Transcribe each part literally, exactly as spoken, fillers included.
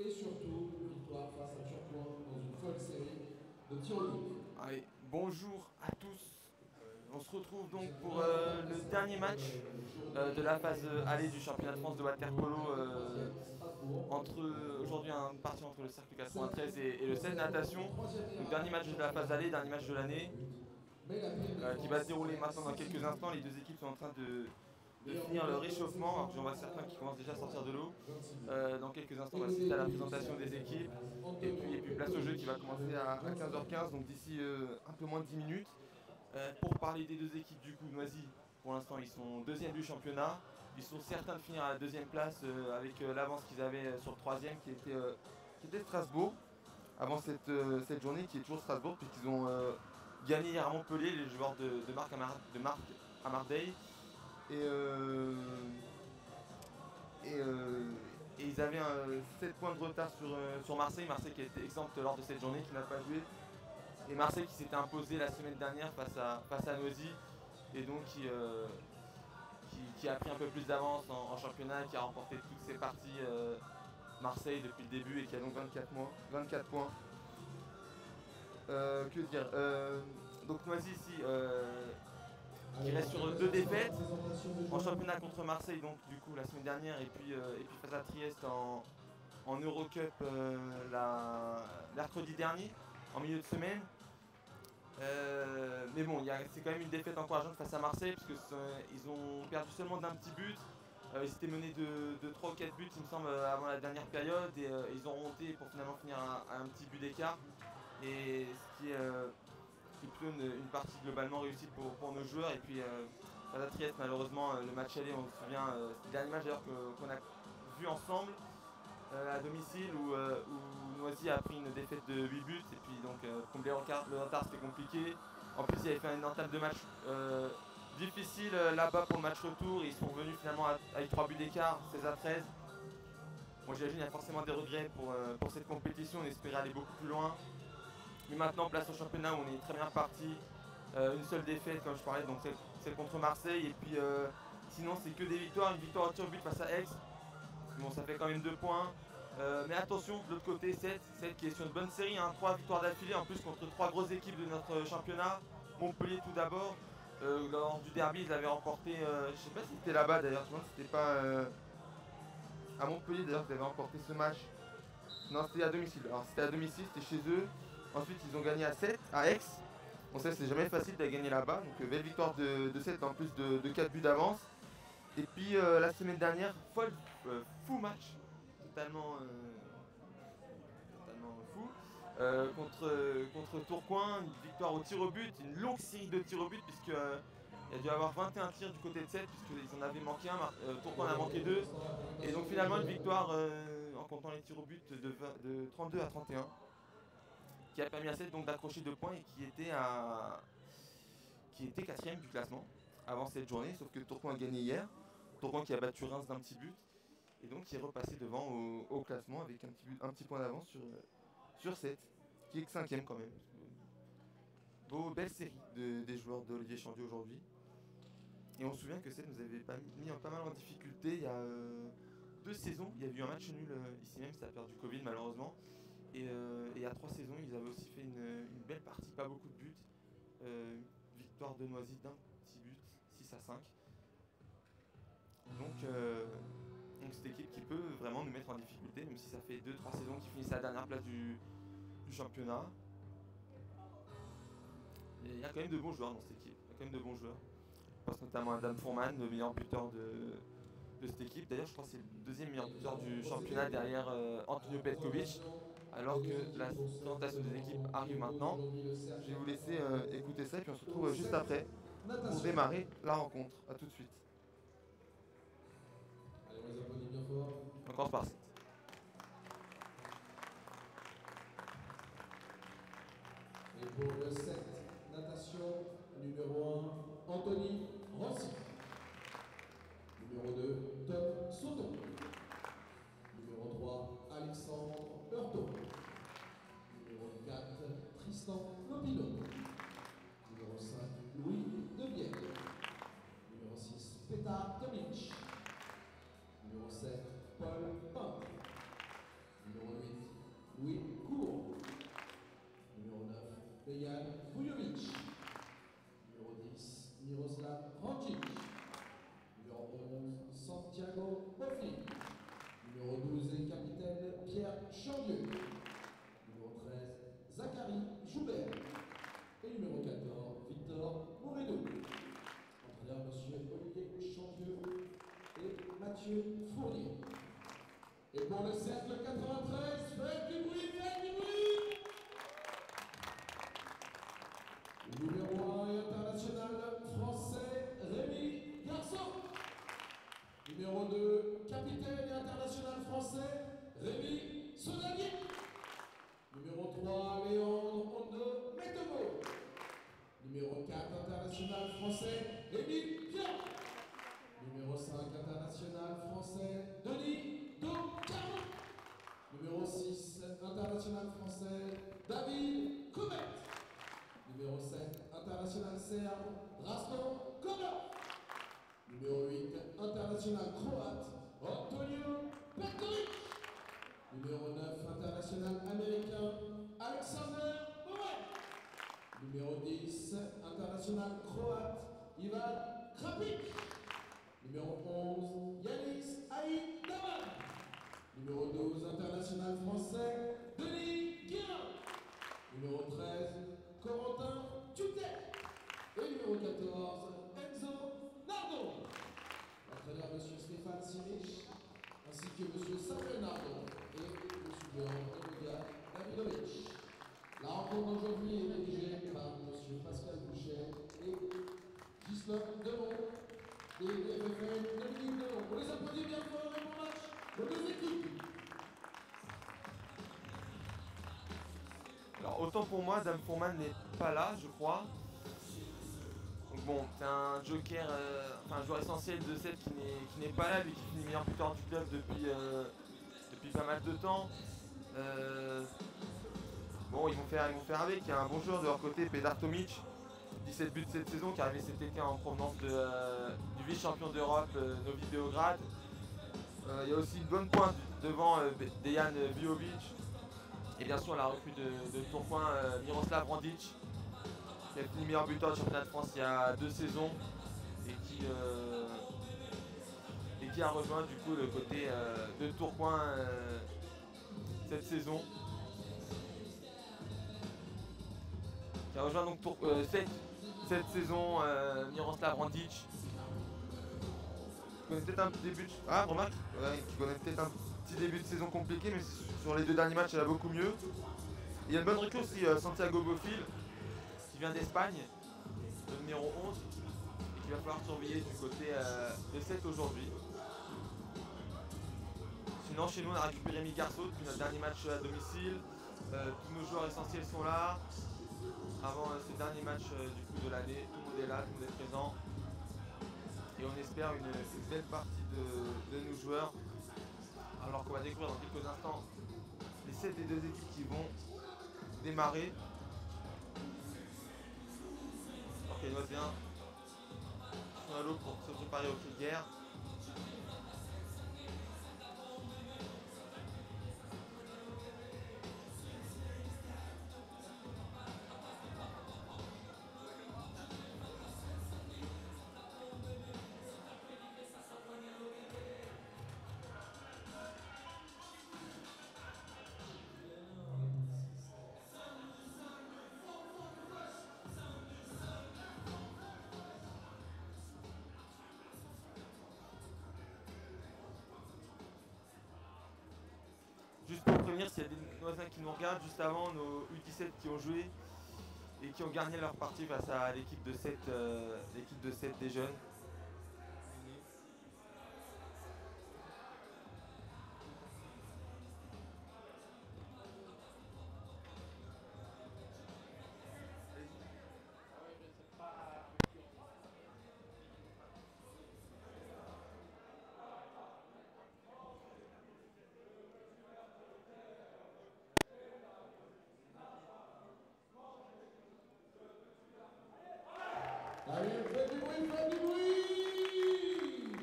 et surtout victoire face à Turcoing dans une folle série de tirs au but. Allez, bonjour à tous. On se retrouve donc pour euh, le dernier match euh, de la phase euh, aller du championnat de France de water-polo euh, entre aujourd'hui une partie entre le cercle quatre-vingt-treize et, et le seize natation. Donc dernier match de la phase aller, dernier match de l'année euh, qui va se dérouler maintenant dans quelques instants. Les deux équipes sont en train de, de finir leur réchauffement, alors que j'en vois certains qui commencent déjà à sortir de l'eau. Euh, dans quelques instants, on va assister à la présentation des équipes. Et puis, et puis place au jeu qui va commencer à, à quinze heures quinze, donc d'ici euh, un peu moins de dix minutes. Euh, pour parler des deux équipes, du coup, Noisy, pour l'instant, ils sont deuxième du championnat. Ils sont certains de finir à la deuxième place euh, avec euh, l'avance qu'ils avaient euh, sur le troisième, qui était, euh, qui était Strasbourg, avant cette, euh, cette journée, qui est toujours Strasbourg, puisqu'ils ont euh, gagné hier à Montpellier, les joueurs de, de Marc, Amar, de Marc Amardeil. Et, euh, et, euh, et ils avaient euh, sept points de retard sur, euh, sur Marseille. Marseille qui a été exempte lors de cette journée, qui n'a pas joué. Et Marseille qui s'était imposé la semaine dernière face à, face à Noisy. Et donc qui, euh, qui, qui a pris un peu plus d'avance en, en championnat, qui a remporté toutes ses parties euh, Marseille depuis le début et qui a donc vingt-quatre, mois, vingt-quatre points. Euh, que dire euh, Donc Noisy ici, euh, qui reste sur deux défaites en championnat contre Marseille, donc du coup la semaine dernière, et puis, euh, et puis face à Trieste en, en Eurocup euh, la, mercredi dernier, en milieu de semaine. Euh, mais bon, c'est quand même une défaite encourageante face à Marseille, parce qu'ils ont perdu seulement d'un petit but. Euh, ils étaient menés de, de trois ou quatre buts, il me semble, avant la dernière période, et euh, ils ont remonté pour finalement finir à, à un petit but d'écart. Et ce qui est, euh, qui est plutôt une, une partie globalement réussie pour, pour nos joueurs. Et puis, euh, face à Trieste, malheureusement, euh, le match aller, on se souvient, euh, c'est le dernier match d'ailleurs qu'on a vu ensemble. Euh, à domicile où, euh, où Noisy a pris une défaite de huit buts et puis donc euh, combler le retard c'était compliqué. En plus il avait fait une entame de match euh, difficile euh, là-bas pour le match retour et ils sont revenus finalement à, avec trois buts d'écart, seize à treize. Bon j'imagine qu'il y a forcément des regrets pour, euh, pour cette compétition, on espérait aller beaucoup plus loin. Mais maintenant place au championnat où on est très bien parti. Euh, une seule défaite comme je parlais, donc celle, celle contre Marseille et puis euh, sinon c'est que des victoires, une victoire au tir au but face à Aix. Bon, ça fait quand même deux points. Euh, mais attention, de l'autre côté, sept, sept qui est sur une bonne série, hein, trois victoires d'affilée, en plus contre trois grosses équipes de notre championnat. Montpellier tout d'abord. Euh, lors du derby, ils avaient remporté, euh, je sais pas si c'était là-bas d'ailleurs, je pense que c'était pas euh, à Montpellier d'ailleurs qu'ils avaient remporté ce match. Non, c'était à domicile. Alors c'était à domicile, c'était chez eux. Ensuite, ils ont gagné à sept, à Aix. On sait que c'est jamais facile de gagner là-bas. Donc, euh, belle victoire de, de sept en plus de, de quatre buts d'avance. Et puis euh, la semaine dernière, folle, euh, fou match, totalement, euh, totalement fou, euh, contre, euh, contre Tourcoing, une victoire au tir au but, une longue série de tirs au but, puisque euh, il y a dû avoir vingt et un tirs du côté de sept, puisqu'ils en avaient manqué un, euh, Tourcoing en a manqué deux, et donc finalement une victoire euh, en comptant les tirs au but de, vingt, de trente-deux à trente et un, qui a permis à sept donc d'accrocher deux points et qui était à qui était quatrième du classement avant cette journée, sauf que Tourcoing a gagné hier. Tourcoing qui a battu Reims d'un petit but et donc qui est repassé devant au, au classement avec un petit, but, un petit point d'avance sur, sur sept, qui est que cinquième quand même. Beau, belle série de, des joueurs d'Olivier Chandieu aujourd'hui. Et on se souvient que sept nous avait pas mis, mis pas mal en difficulté il y a euh, deux saisons. Il y a eu un match nul euh, ici même, ça a perdu Covid malheureusement. Et, euh, et il y a trois saisons, ils avaient aussi fait une, une belle partie, pas beaucoup de buts. Euh, victoire de Noisy d'un petit but, six à cinq. Donc, euh, donc cette équipe qui peut vraiment nous mettre en difficulté, même si ça fait deux trois saisons qu'ils finissent à la dernière place du, du championnat. Et il y a quand même de bons joueurs dans cette équipe. Il y a quand même de bons joueurs. Je pense notamment à Dan Fourman, le meilleur buteur de, de cette équipe. D'ailleurs, je crois que c'est le deuxième meilleur buteur du championnat derrière euh, Antonio Petkovic. Alors que la présentation des équipes arrive maintenant. Je vais vous laisser euh, écouter ça et puis on se retrouve juste après pour démarrer la rencontre. A tout de suite. Allez, on les applaudit bien fort. Encore par sept. Et pour le sept, natation, numéro un, Anthony Rossi. Numéro deux, Tom Soto. Numéro trois, Alexandre Heurtaud. Numéro quatre, Tristan Lopino. Numéro cinq, Louis Devielle. Numéro six, Petar Tomic. Numéro sept, Paul Pin. Numéro Fournier. Et pour le cercle quatre-vingt-treize, faites du bruit, faites du bruit. Numéro un international français, Rémi Garçon. Numéro deux, capitaine et international français, Rémi Sonalier. Numéro trois, Léandre Ondo Métobo. Numéro quatre, international français, Émile Pierre. Numéro cinq, international français, Denis Docaro. Numéro six, international français, David Comet. Numéro sept, international serbe, Rasto Kola. Numéro huit, international croate, Antonio Petrovic. Numéro neuf, international américain, Alexander Bowen. Numéro dix, international croate, Ivan Krapik. Numéro onze, Yanis Aïd Daman. Numéro douze, international français, Denis Guérin. Numéro treize, Corentin Tutet. Et numéro quatorze, Enzo Nardo. L'entraîneur M. Stéphane Simic, ainsi que M. Samuel Nardo et le suiveur Emilia Davidovic. La rencontre d'aujourd'hui est dirigée par M. Pascal Boucher et Gislain Demont des D F F L Dominique Demont. On les applaudit bien fort et bon match aux deux équipes. Alors autant pour moi, Dame Fourman n'est pas là, je crois. Donc bon, c'est un joker, euh, enfin un joueur essentiel de sept qui n'est pas là, lui qui finit meilleur buteur du club depuis, euh, depuis pas mal de temps. Euh, bon, ils vont, faire, ils vont faire avec. Il y a un bon joueur de leur côté, Pedar Tomic, dix-sept buts cette saison, qui est arrivé cet été en provenance de, euh, du vice-champion d'Europe, euh, Novi Beograd. Euh, il y a aussi une bonne pointe devant euh, Dejan Vjovic. Et bien sûr la recrue de, de Tourcoing, euh, Miroslav Randic, qui a fini meilleur buteur du championnat de France il y a deux saisons et qui, euh, et qui a rejoint du coup le côté euh, de Tourcoing euh, cette saison. Qui a rejoint donc Tour, euh, cette, cette saison euh, Miroslav Randic. Qui connaît peut-être un début de... Ah remarque, ouais, qui connaît peut-être un petit début de saison compliqué, mais sur les deux derniers matchs elle a beaucoup mieux. Et il y a une bonne recrue aussi, euh, Santiago Gofil, qui vient d'Espagne, le numéro onze, et qu'il va falloir surveiller du côté euh, de sept aujourd'hui. Sinon chez nous on a récupéré Rémi Garçon depuis notre dernier match à domicile. Euh, tous nos joueurs essentiels sont là. Avant euh, ce dernier match euh, du coup de l'année, tout le monde est là, tout le monde est présent. Et on espère une, une belle partie de, de nos joueurs. Alors qu'on va découvrir dans quelques instants les sept des deux équipes qui vont démarrer. Alors qu'elles doivent bien sur l'eau pour se préparer au cri de guerre. Juste pour prévenir, s'il y a des voisins qui nous regardent, juste avant, nos U dix-sept qui ont joué et qui ont gagné leur partie face à l'équipe de sept, euh, l'équipe de sept des jeunes. Allez, faites du bruit, faites du bruit.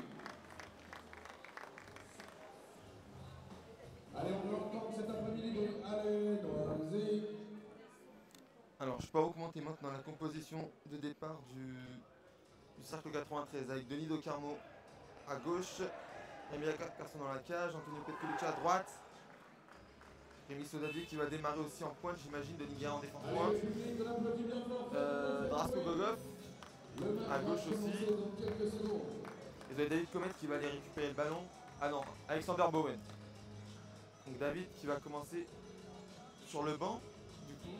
Allez, on veut entendre cet après-midi. Allez, Noisy. Alors, je peux pas vous commenter maintenant la composition de départ du, du cercle quatre-vingt-treize avec Denis Docarmo à gauche, Emilia Carson dans la cage, Antonio Petkovic à droite, Rémi Sodadier qui va démarrer aussi en pointe, j'imagine, Denis Guérin en défense pointe, euh, Drasko Bogov à gauche aussi, et vous avez David Comet qui va aller récupérer le ballon Ah non, Alexander Bowen. Donc David qui va commencer sur le banc, du coup.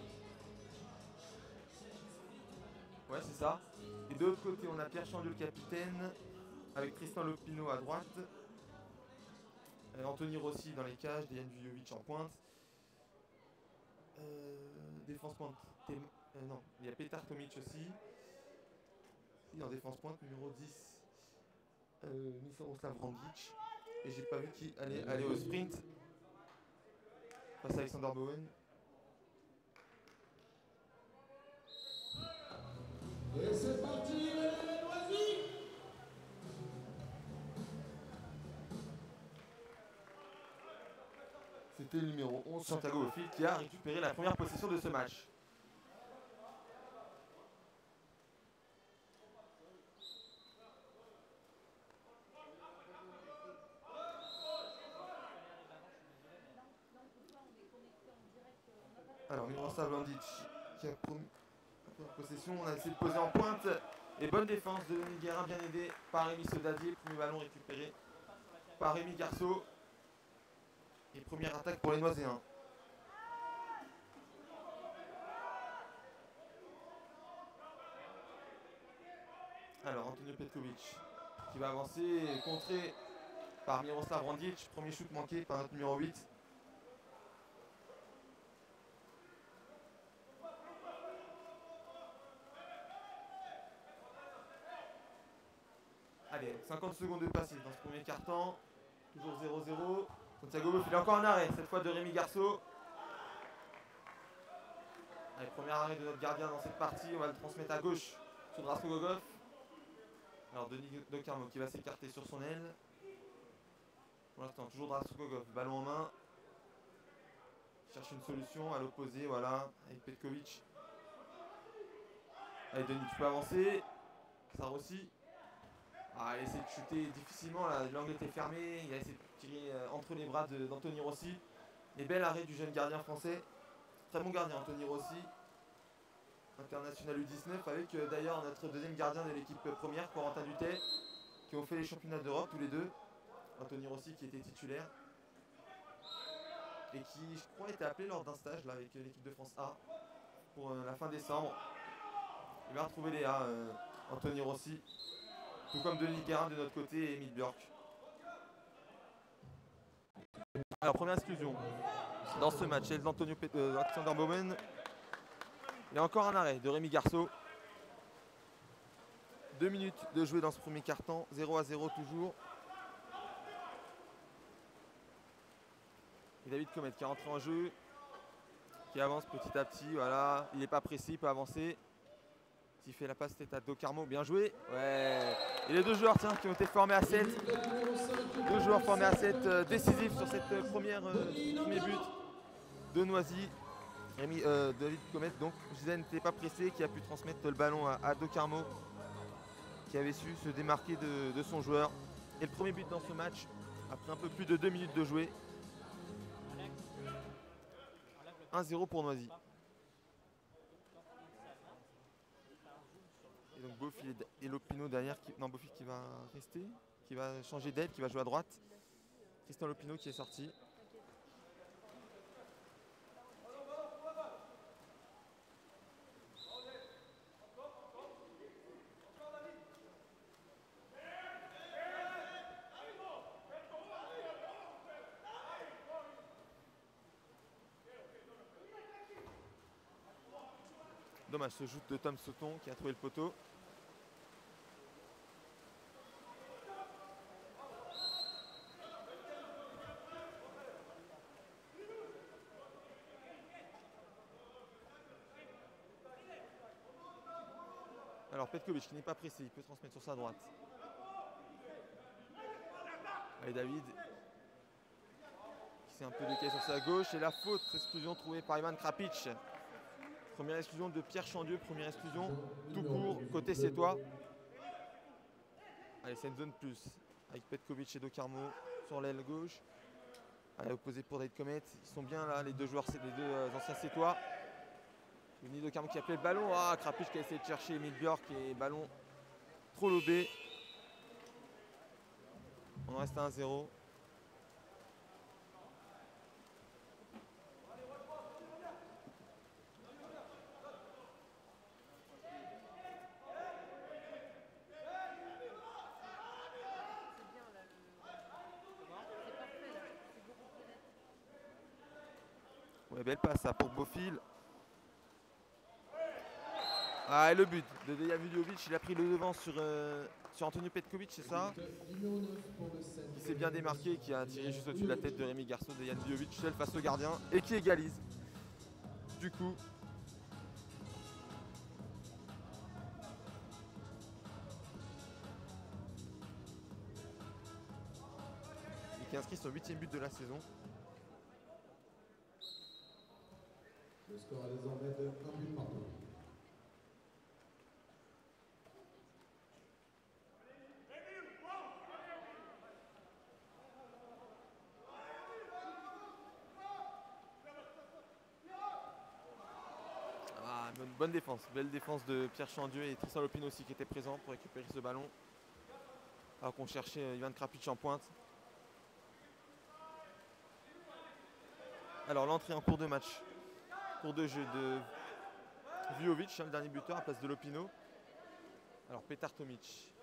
Ouais, c'est ça. Et de l'autre côté, on a Pierre Chandieu, le capitaine, avec Tristan Lopino à droite. Euh, Anthony Rossi dans les cages, Dejan Vujovic en pointe. Euh, défense pointe, euh, non, il y a Petar Tomic aussi. Et en défense pointe, numéro dix, euh, Miroslav Randic. Et j'ai pas vu qui allait aller au sprint face à Alexander Bowen. Et c'est parti, les Noisy. C'était le numéro onze, Santiago Ofil, qui a récupéré la première possession de ce match. Alors Miroslav Landic qui a promis la possession, on a essayé de poser en pointe. Et bonne défense de Denis Guérin, bien aidé par Rémi Sodadier. Premier ballon récupéré par Rémi Garceau. Et première attaque pour les Noiséens. Alors Antonio Petkovic qui va avancer, contré par Miroslav Randic. Premier shoot manqué par notre numéro huit. Allez, cinquante secondes de passé dans ce premier quart-temps. Toujours zéro zéro. Santiago Boff, il a encore un arrêt, cette fois de Rémi Garceau. Allez, premier arrêt de notre gardien dans cette partie. On va le transmettre à gauche sur Drasko Gogov. Alors Denis Docarmo qui va s'écarter sur son aile. Pour l'instant, toujours Drasko Gogov, ballon en main. Il cherche une solution à l'opposé, voilà, avec Petkovic. Allez Denis, tu peux avancer. Sarossi. Ah, il a essayé de chuter difficilement, l'angle était fermé, il a essayé de tirer euh, entre les bras d'Anthony Rossi. Et bel arrêt du jeune gardien français. Très bon gardien Anthony Rossi. International U dix-neuf avec euh, d'ailleurs notre deuxième gardien de l'équipe première, Corentin Dutet, qui ont fait les championnats d'Europe tous les deux. Anthony Rossi qui était titulaire. Et qui, je crois, était appelé lors d'un stage là, avec l'équipe de France A pour euh, la fin décembre. Il va retrouver les A, euh, Anthony Rossi. Tout comme Denis Guérin de notre côté et Emile Björk. Alors première exclusion dans ce match, c'est Antonio euh, Alexander Bowen. Il y a encore un arrêt de Rémi Garceau. Deux minutes de jouer dans ce premier quart-temps, zéro à zéro toujours. Et David Comet qui est rentré en jeu, qui avance petit à petit, voilà. Il n'est pas pressé, il peut avancer. S'il fait la passe tête à Docarmo, bien joué. Ouais. Et les deux joueurs tiens, qui ont été formés à sept. Deux joueurs formés à sept euh, décisifs sur cette euh, première euh, premier but de Noisy. Rémi, euh, David Comet, donc, je disais, n'était pas pressé, qui a pu transmettre le ballon à, à Docarmo, qui avait su se démarquer de, de son joueur. Et le premier but dans ce match, après un peu plus de deux minutes de jouer. un zéro pour Noisy. Et donc Bofi et Lopino derrière, qui, non Bofi qui va rester, qui va changer d'aile, qui va jouer à droite. Tristan Lopino qui est sorti. Dommage ce shoot de Tom Sauton qui a trouvé le poteau. Alors Petkovic qui n'est pas pressé, il peut transmettre sur sa droite. Allez David qui s'est un peu décalé sur sa gauche. Et la faute, exclusion trouvée par Ivan Krapic. Première exclusion de Pierre Chandieu, première exclusion tout court, côté Sétois. Allez, c'est une zone plus avec Petkovic et Docarmo sur l'aile gauche. Allez, opposé pour David Comet. Ils sont bien là, les deux joueurs, c'est les deux euh, anciens Sétois. Denis Docarmo qui a appelé le ballon. Ah, Krapic qui a essayé de chercher Emile Björk et ballon. Trop, trop lobé. On en reste à un zéro. Allez, Docarmo qui va essayer de chercher Emile Björk et ballon trop lobé. On en reste à un zéro. Allez, Docarmo qui a appelé le ballon. Ah, Krapic qui a essayé de chercher Emile Björk et ballon trop lobé. On en reste à un zéro. La belle passe ça pour Beaufil. Ah, et le but de Dejan Viljovic, il a pris le devant sur, euh, sur Antonio Petkovic, c'est ça? Qui s'est bien démarqué, qui a tiré juste au-dessus de la tête de Rémi Garceau, Dejan Viljovic seul face au gardien et qui égalise. Du coup, et qui inscrit son huitième but de la saison. Le score est désormais de un but partout. Ah, bonne, bonne défense, belle défense de Pierre Chandieu et Tristan Lopino aussi qui était présent pour récupérer ce ballon. Alors qu'on cherchait Ivan Krapic en pointe. Alors l'entrée en cours de match, cours de jeu de Vujovic, hein, le dernier buteur à place de Lopino. Alors Petar Tomic.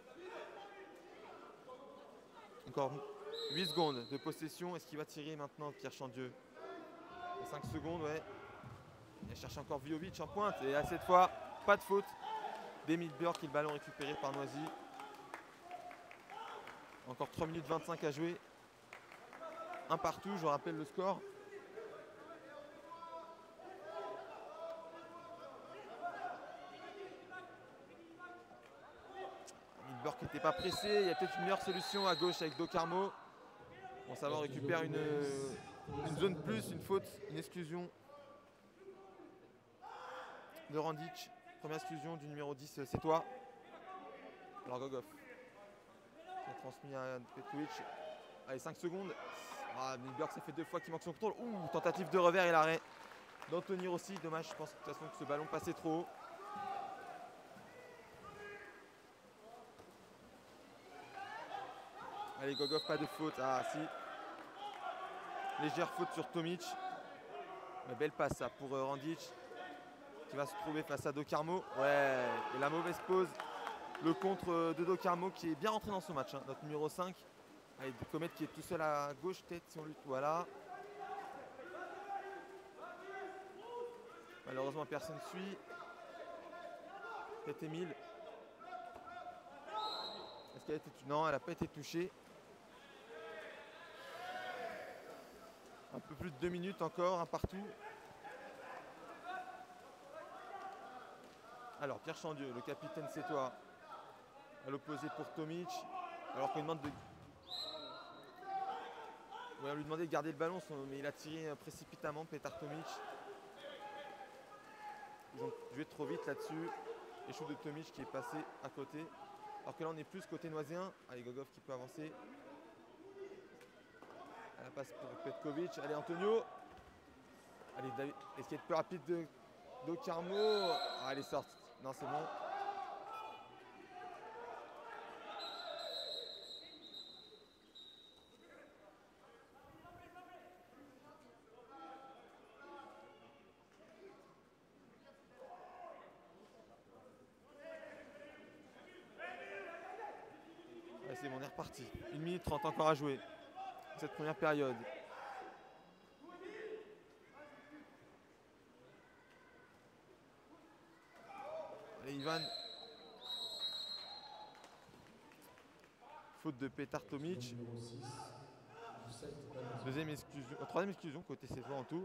Encore huit secondes de possession. Est-ce qu'il va tirer maintenant Pierre Chandieu? cinq secondes, ouais. Il cherche encore Vujovic en pointe. Et à cette fois, pas de faute d'Emile Björk et le ballon récupéré par Noisy. Encore trois minutes vingt-cinq à jouer. Un partout, je vous rappelle le score. Emile Björk n'était pas pressé. Il y a peut-être une meilleure solution à gauche avec Do Carmo. Bon, ça va, on récupère une, une zone plus, une faute, une exclusion de Randic. Première exclusion du numéro dix, c'est toi. Alors Gogov qui a transmis à Petkovic. Allez, cinq secondes. Ah, Milberg, ça fait deux fois qu'il manque son contrôle. Ouh, tentative de revers et l'arrêt d'Anthony Rossi. Dommage, je pense de toute façon que ce ballon passait trop haut. Allez, Gogov, pas de faute. Ah, si. Légère faute sur Tomic. Mais belle passe ça pour euh, Randic qui va se trouver face à Do Carmo. Ouais, et la mauvaise pause. Le contre euh, de Do Carmo qui est bien rentré dans ce match. Hein. Notre numéro cinq. Allez, Comet qui est tout seul à gauche, tête si on lutte. Voilà. Malheureusement, personne ne suit. Peut-être Emile. Est-ce qu'elle a été... Non, elle n'a pas été touchée. Un peu plus de deux minutes encore, un partout. Alors, Pierre Chandieu, le capitaine, c'est toi. À l'opposé pour Tomic. Alors qu'on lui demande de... Ouais, on lui demandait de garder le ballon, mais il a tiré précipitamment, Petar Tomic. Ils ont joué trop vite là-dessus. Échou de Tomic qui est passé à côté. Alors que là, on est plus côté noiséen. Allez, Gogov qui peut avancer. La passe pour Petkovic. Allez, Antonio. Allez, David. Est-ce qu'il y a plus rapide de Do Carmo? Ah, elle est sortie. Non, c'est bon. Allez, c'est bon, on est reparti. une minute trente encore à jouer. Cette première période. Allez, Ivan. Faute de Petar Tomic. Deuxième exclusion, euh, troisième exclusion côté C trois en tout.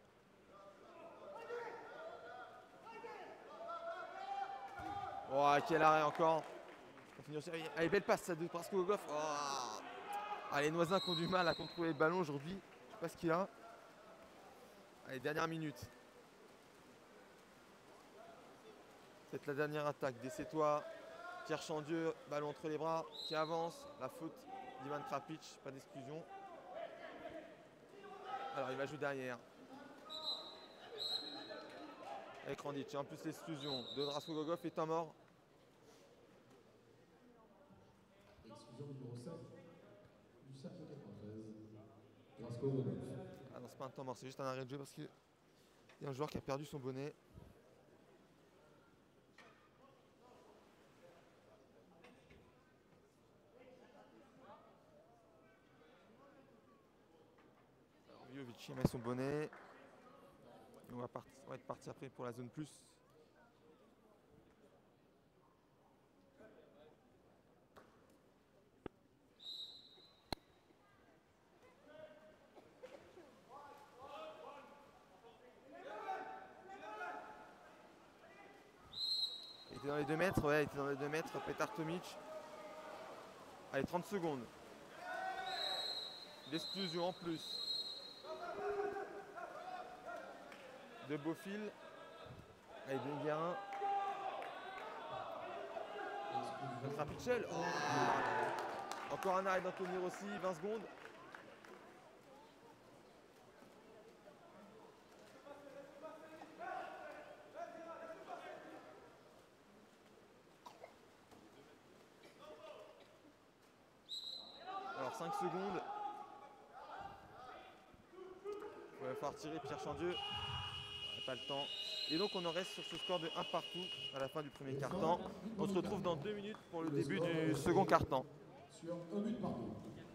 Oh, quel arrêt encore. Allez, belle passe ça de Prasko Gogov. Oh. Ah, les Noiséens qui ont du mal à contrôler le ballon aujourd'hui. Je sais pas ce qu'il a. Allez, dernière minute. C'est la dernière attaque des Sétois. Pierre Chandieu, ballon entre les bras, qui avance. La faute d'Ivan Krapic, pas d'exclusion. Alors il va jouer derrière. Avec Randic. En plus l'exclusion de Drasko Gogov est en mort. Exclusion numéro sept du cercle quatre-vingt-treize. Drasko Gogov. Ah non, c'est pas un temps mort, c'est juste un arrêt de jeu parce qu'il y a un joueur qui a perdu son bonnet. Vujovic met son bonnet. Et on va, parti, on va être parti après pour la zone plus. Il était dans les deux mètres, ouais, il était dans les deux mètres, Petar Tomic. Allez, trente secondes. L'exclusion en plus. De Beaufil. Allez, De Guérin. Contre un Pitchell. Oh. Encore un arrêt d'Anthony Rossi, vingt secondes. Alors cinq secondes. Il va falloir tirer Pierre Chandieu. Pas le temps. Et donc on en reste sur ce score de un partout à la fin du premier quart-temps. On se retrouve dans deux minutes pour le début du second quart-temps. Sur un but partout.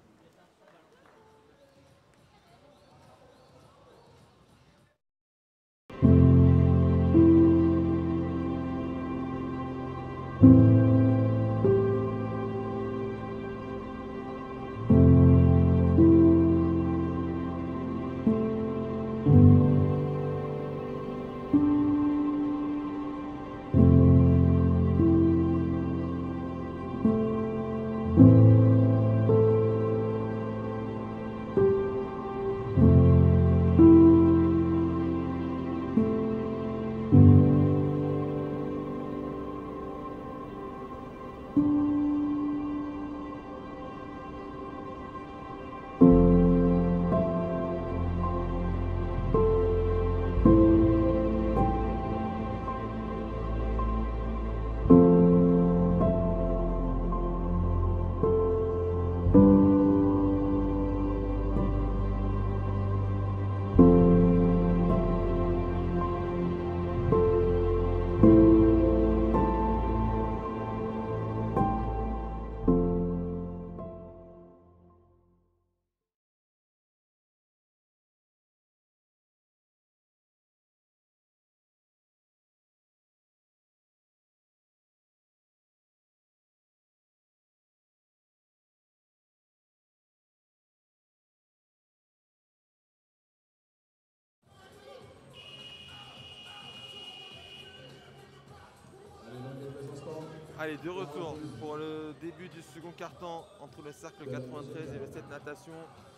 Allez, de retour pour le début du second quart-temps entre le cercle quatre-vingt-treize et le sept natation.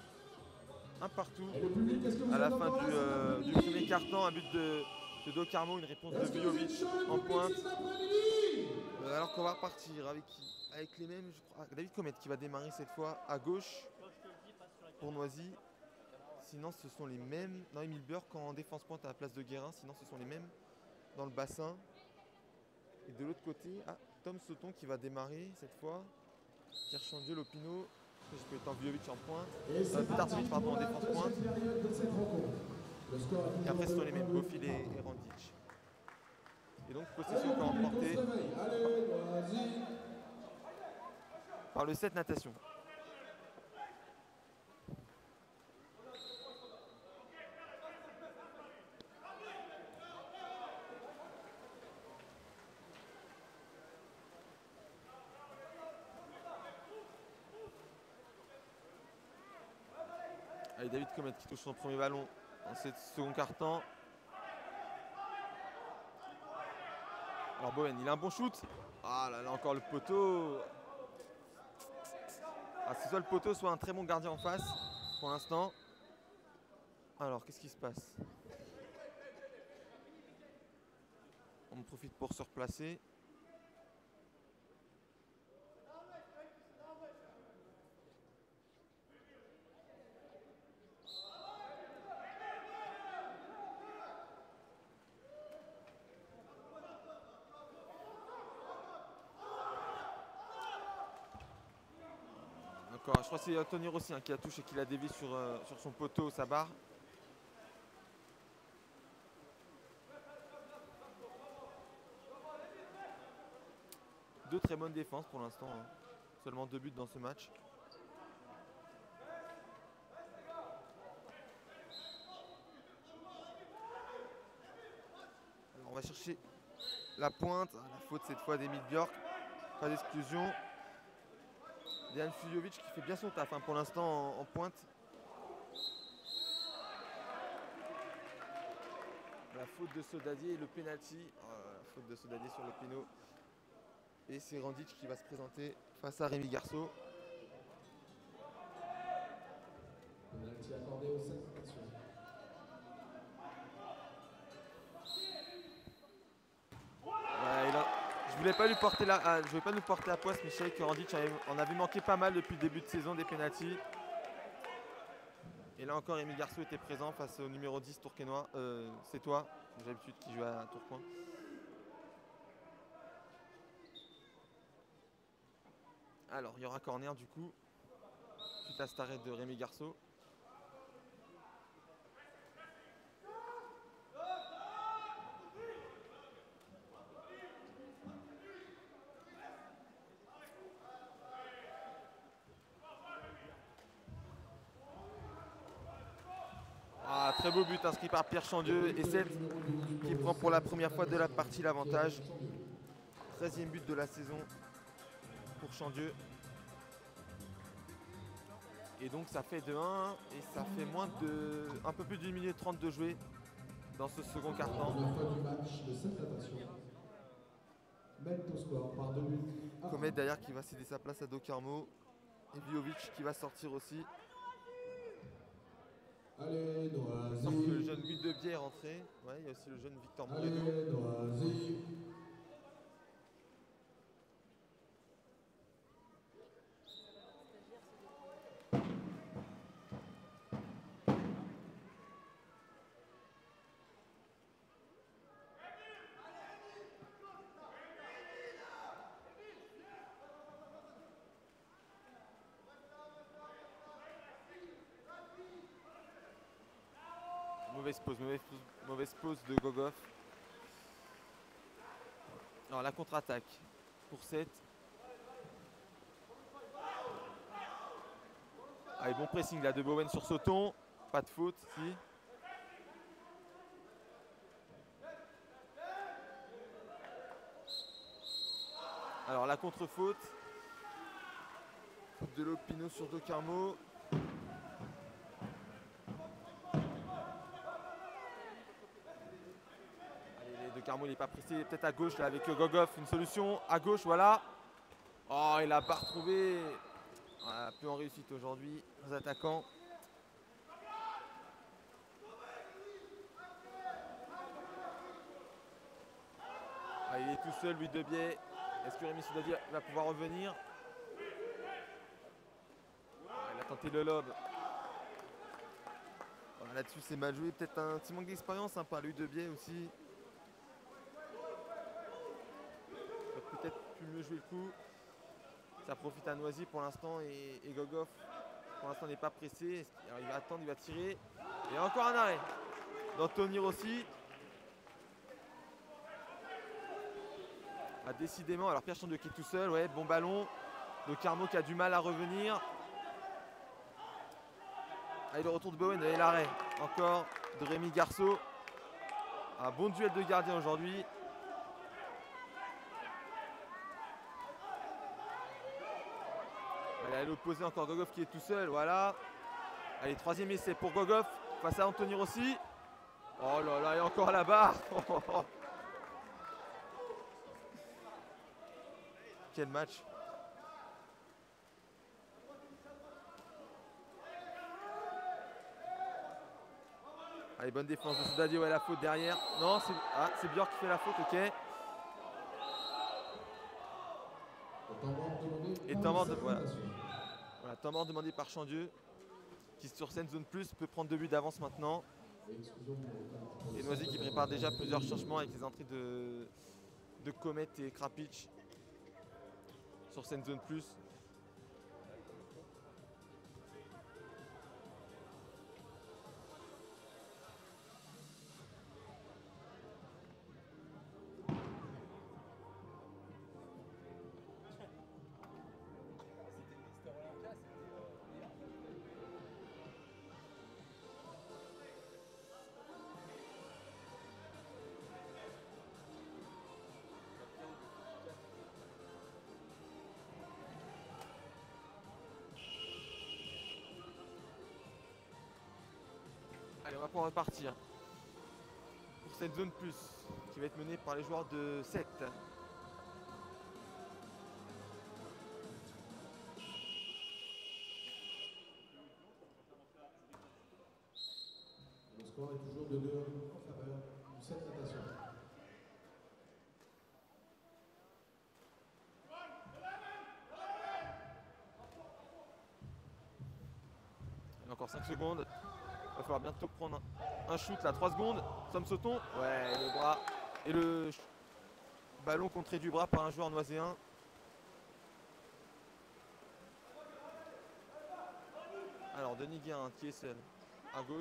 Un partout à la fin du, euh, du premier quart-temps. Un but de, de Do Carmo, une réponse de Vujovic en pointe. Euh, alors qu'on va repartir avec, avec les mêmes, je crois, David Comet qui va démarrer cette fois à gauche pour Noisy. Sinon ce sont les mêmes, non, Emile Burke en défense pointe à la place de Guérin, sinon ce sont les mêmes dans le bassin. Et de l'autre côté, ah, Tom Sauton qui va démarrer cette fois. Pierre Chandieu, Lopino, je peux être en Vujovic en pointe. Euh, Petartovic pardon en défense pointe. Et après ce sont les mêmes, Beaufil et, et Randic. Et donc possession encore emportée par le sept natation. Allez, David Comet qui touche son premier ballon dans ce second quart-temps. Alors Bowen, il a un bon shoot. Ah là là, encore le poteau. Ah, c'est soit le poteau, soit un très bon gardien en face pour l'instant. Alors, qu'est-ce qui se passe? On en profite pour se replacer. Encore, je crois que c'est Anthony Rossi hein, qui a touché et qui l'a dévié sur, euh, sur son poteau, sa barre. Deux très bonnes défenses pour l'instant. Hein. Seulement deux buts dans ce match. On va chercher la pointe. Ah, la faute cette fois d'Emil Bjork. Pas d'exclusion. Dejan Fujovic qui fait bien son taf hein, pour l'instant en, en pointe. La faute de Sodadier et le penalty. Oh, la faute de Sodadier sur le péno. Et c'est Randic qui va se présenter face à Rémi Garceau. Penalty accordé au sept natation. Ouais, il a- Je voulais pas lui porter la, ah, je voulais pas nous porter la poisse, mais je savais que Randic avait- en avait manqué pas mal depuis le début de saison des pénaltys. Et là encore, Rémi Garceau était présent face au numéro dix tourquenois. Euh, c'est toi, j'ai l'habitude qui joue à Tourcoing. Alors, il y aura corner du coup, suite à cet arrêt de Rémi Garceau. Ah, très beau but inscrit par Pierre Chandieu et sept qui prend pour la première fois de la partie l'avantage. treizième but de la saison pour Chandieu. Et donc ça fait deux un et ça fait moins de un peu plus d'une minute trente de jouer dans ce second La quart-temps. première fois du match de cette natation. Mène au score par deux buts. à Comet un. derrière qui va céder sa place à Do Carmo. Et Viovic qui va sortir aussi. Allez, Il semble que le Noisy. jeune Louis Debier est rentré. Ouais, il y a aussi le jeune Victor Moredo. Allez, Noisy. Mauvaise pause, mauvaise pause, mauvaise pause de Gogoff. Alors la contre-attaque pour sept. Allez, bon pressing là de Bowen sur Sauton. Pas de faute si. Alors la contre-faute. Faute de Lopino sur Do Carmo. Allez, De Carmo il n'est pas pressé. Peut-être à gauche là avec Gogoff. Une solution. À gauche, voilà. Oh, il n'a pas retrouvé. Voilà, peu en réussite aujourd'hui. Les attaquants. Ah, il est tout seul, lui de biais. Est-ce que Rémi Sodadier va pouvoir revenir? Ah, il a tenté le lob. Voilà, là-dessus, c'est mal joué. Peut-être un petit manque d'expérience hein, par lui de biais aussi. Il aurait peut-être pu mieux jouer le coup. Ça profite à Noisy pour l'instant et, et Gogoff pour l'instant n'est pas pressé. Alors, il va attendre, il va tirer. Et encore un arrêt d'Anthony Rossi. Ah, décidément, alors Pierre Chandieu qui est tout seul, ouais, bon ballon. De Carmo qui a du mal à revenir. Allez, le retour de Bowen et l'arrêt encore de Rémi Garceau. Un bon duel de gardien aujourd'hui. Allez, à l'opposé encore Gogoff qui est tout seul, voilà. Allez, troisième essai pour Gogoff face à Anthony Rossi. Oh là là, et encore la barre. Quel match. Allez, bonne défense de Sodadier, ouais, la faute derrière. Non, c'est ah, c'est Bjork qui fait la faute, ok. Et temps mort de- voilà. Voilà, temps mort demandé par Chandieu, qui sur scène zone plus peut prendre deux buts d'avance maintenant. Et Noisy qui prépare déjà plusieurs changements avec les entrées de, de Comet et Krapic sur scène zone plus. Allez, on va pouvoir repartir pour cette zone plus qui va être menée par les joueurs de sept. Le score est toujours de deux en faveur du sept natation. Il y a encore cinq secondes. Il va falloir bientôt prendre un, un shoot là. trois secondes. Somme Sauton. Ouais, et le bras. Et le ballon contré du bras par un joueur noiséen. Alors Denis Guérin qui est seul à gauche.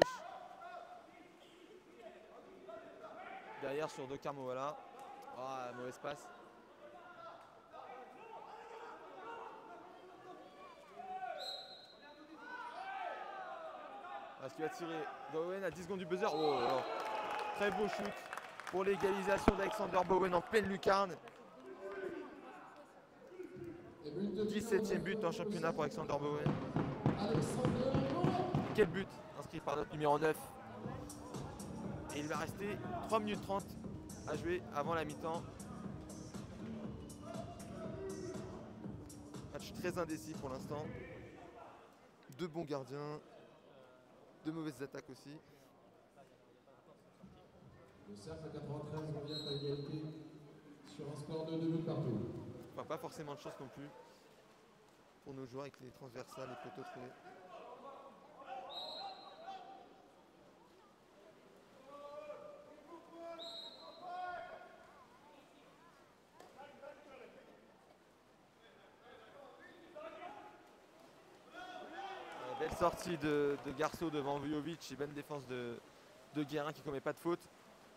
Derrière sur De Carmo, voilà. Ah, mauvaise passe. Est-ce qu'il va tirer Bowen à dix secondes du buzzer? Oh, oh. Très beau shoot pour l'égalisation d'Alexander Bowen en pleine lucarne. dix-septième but en championnat pour Alexander Bowen. Quel but inscrit par notre numéro neuf. Et il va rester trois minutes trente à jouer avant la mi-temps. Match très indécis pour l'instant. Deux bons gardiens. Deux mauvaises attaques aussi. Le cercle quatre-vingt-treize revient à égalité sur un score de deux buts partout. Enfin, pas forcément de chance non plus pour nos joueurs avec les transversales et poteaux trouvés. Belle sortie de, de Garceau devant Vujovic et bonne défense de, de Guérin qui ne commet pas de faute.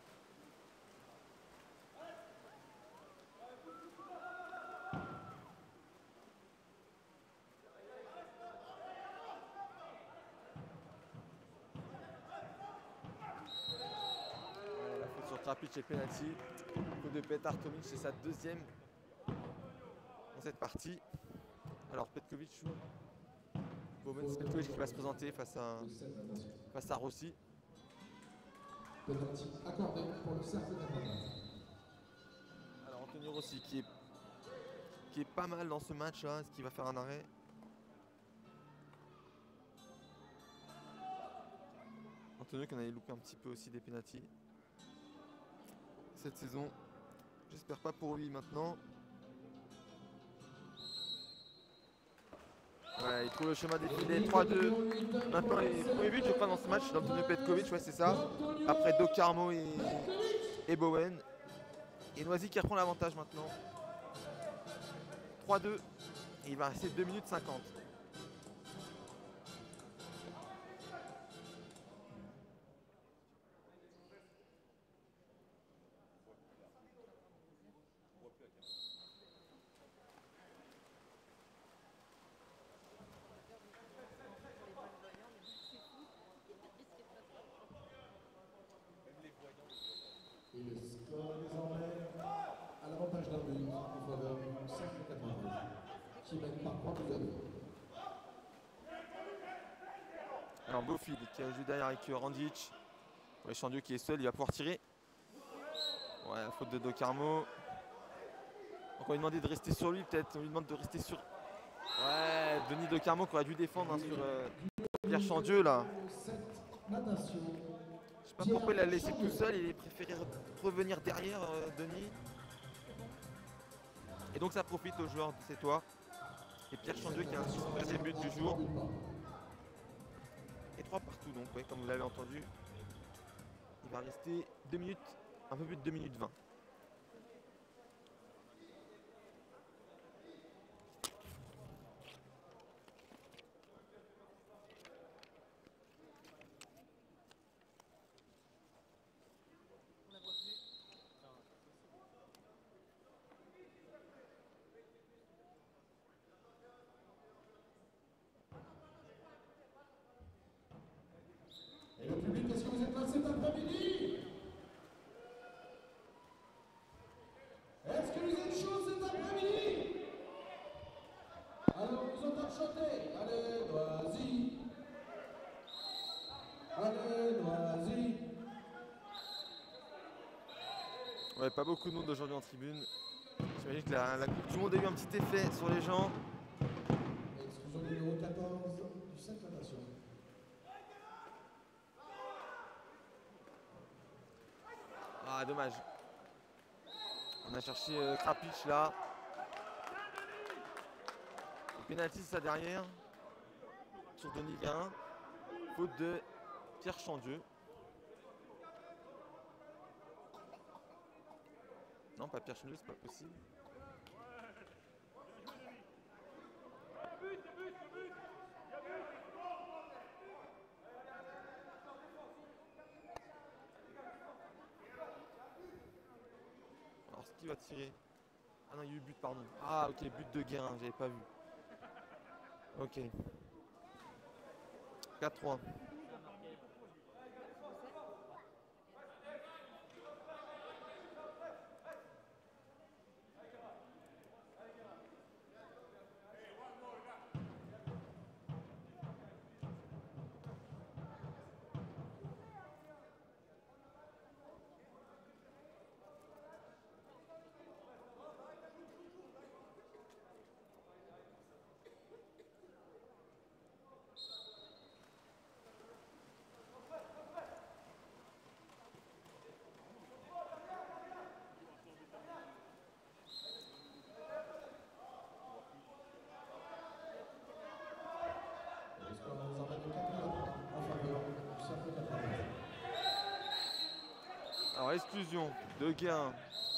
Ouais, la faute sur Trapic et penalty. Coup de Petar Tomic, c'est sa deuxième dans cette partie. Alors Petkovic joue. C'est Petkovic qui va se présenter face à, face à Rossi. Penalty accordé pour le cercle quatre-vingt-treize. Alors Anthony Rossi qui est, qui est pas mal dans ce match là. Est-ce qu'il va faire un arrêt? Anthony qui en avait loupé un petit peu aussi des pénaltys cette saison. J'espère pas pour lui maintenant. Ouais, il trouve le chemin défilé, trois deux. Maintenant, les premiers buts, je crois, dans ce match, d'Antonio Petkovic, ouais, c'est ça. Après Do Carmo et, et Bowen. Et Noisy qui reprend l'avantage maintenant. trois deux. Et il va rester deux minutes cinquante. Et le score est désormais à l'avantage d'un but en faveur du cercle quatre-vingt-treize qui mène par trois buts à deux. Alors Beaufil qui a joué derrière avec Randic. Ouais, Chandieu qui est seul, il va pouvoir tirer. Ouais, la faute de Do Carmo. Donc on lui demandait de rester sur lui peut-être. On lui demande de rester sur. Ouais, Denis Do Carmo qui aurait dû défendre hein, sur euh, Pierre Chandieu là. Je sais pas pourquoi il l'a laissé tout seul, il a préféré revenir derrière euh, Denis. Et donc ça profite aux joueurs de Sétois. Et Pierre Chandieu qui a inscrit son deuxième but du jour. Et trois partout donc, ouais, comme vous l'avez entendu. Il va rester deux minutes, un peu plus de deux minutes vingt. Et le public, est-ce que vous êtes là cet après-midi? Est-ce que vous êtes chaud cet après-midi? Alors vous entendez chanter. Allez, vas-y. Allez, vas-y. Ouais, pas beaucoup de monde aujourd'hui en tribune. J'imagine que la, la Coupe du Monde a eu un petit effet sur les gens. Exclusion numéro quatorze du cinq natation. Ah, dommage. On a cherché euh, Krapic là. Pénalty, c'est ça derrière. Sur Denis Guérin. Faute de Pierre Chandieu. Non, pas Pierre Chandieu, c'est pas possible. Alors, ce qui va tirer. Ah non, il y a eu but, pardon. Ah, ok, but de Guérin, j'avais pas vu. Ok. quatre trois. Le score nous emmène de quatre en faveur du cercle quatre-vingts. Alors, exclusion de Guérin.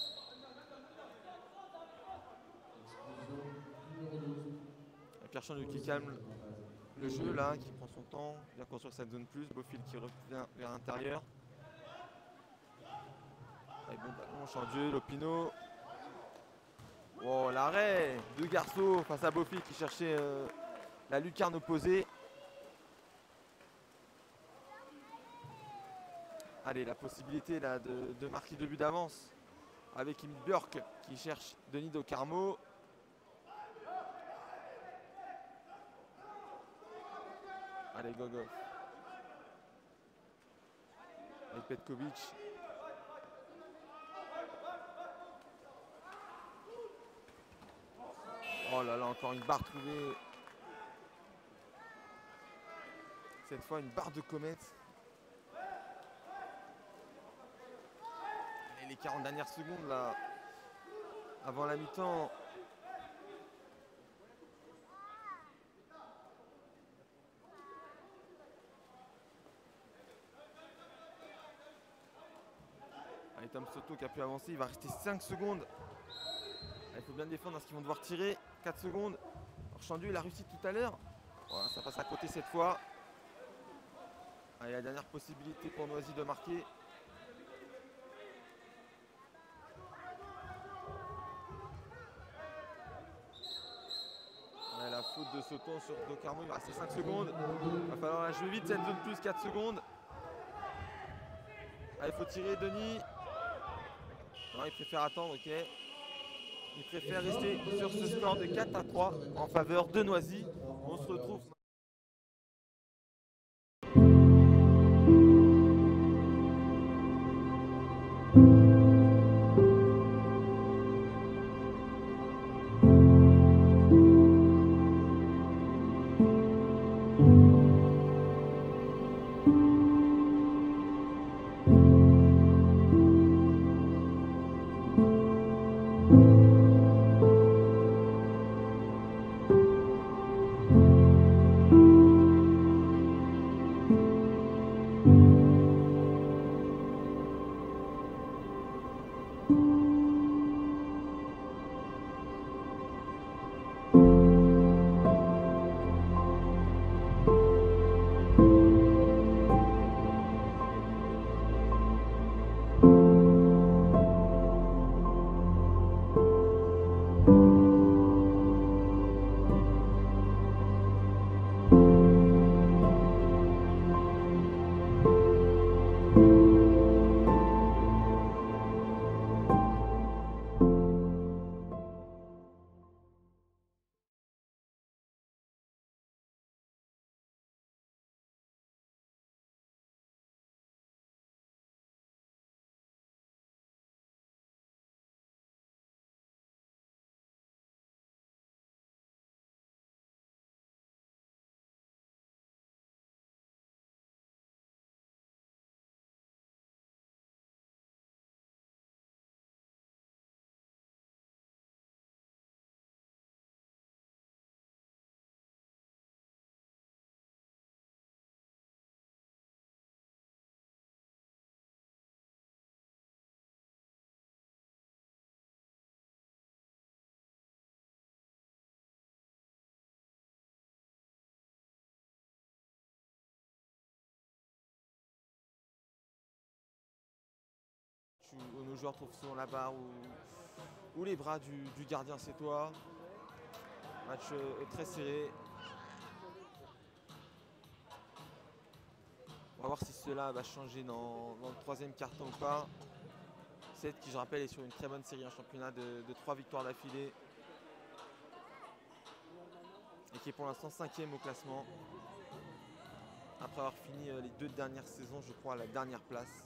Exclusion numéro douze. Pierre Chandieu qui calme le jeu là, qui prend son temps, bien construire cette zone plus. Beaufil qui revient vers l'intérieur. Avec bon ballon, Chandieu, Lopino. Oh, l'arrêt de Garceau face à Beaufil qui cherchait euh, la lucarne opposée. Allez, la possibilité là de, de marquer deux buts d'avance avec Emile Björk qui cherche Denis Docarmo. Allez, Gogov. Avec Petkovic. Oh là là, encore une barre trouvée. Cette fois, une barre de comète. Et les quarante dernières secondes là, avant la mi-temps. Allez, Tom Soto qui a pu avancer, il va rester cinq secondes. Il faut bien défendre parce qu'ils vont devoir tirer. quatre secondes. Alors Chandieu, il a réussi tout à l'heure. Voilà, ça passe à côté cette fois. Allez, la dernière possibilité pour Noisy de marquer. Ouais, la faute de Soto sur Docarmo, il va rester cinq secondes. Il va falloir la jouer vite cette zone plus, quatre secondes. Allez, il faut tirer Denis. Non, il préfère attendre, ok. Il préfère rester sur ce score de quatre à trois en faveur de Noisy. On se retrouve. où, où nos joueurs trouvent souvent la barre ou, ou les bras du, du gardien sétois. Match euh, très serré. On va voir si cela va changer dans, dans le troisième quart-temps ou pas. Sète qui, je rappelle, est sur une très bonne série en championnat de, de trois victoires d'affilée. Et qui est pour l'instant cinquième au classement. Après avoir fini euh, les deux dernières saisons, je crois, à la dernière place.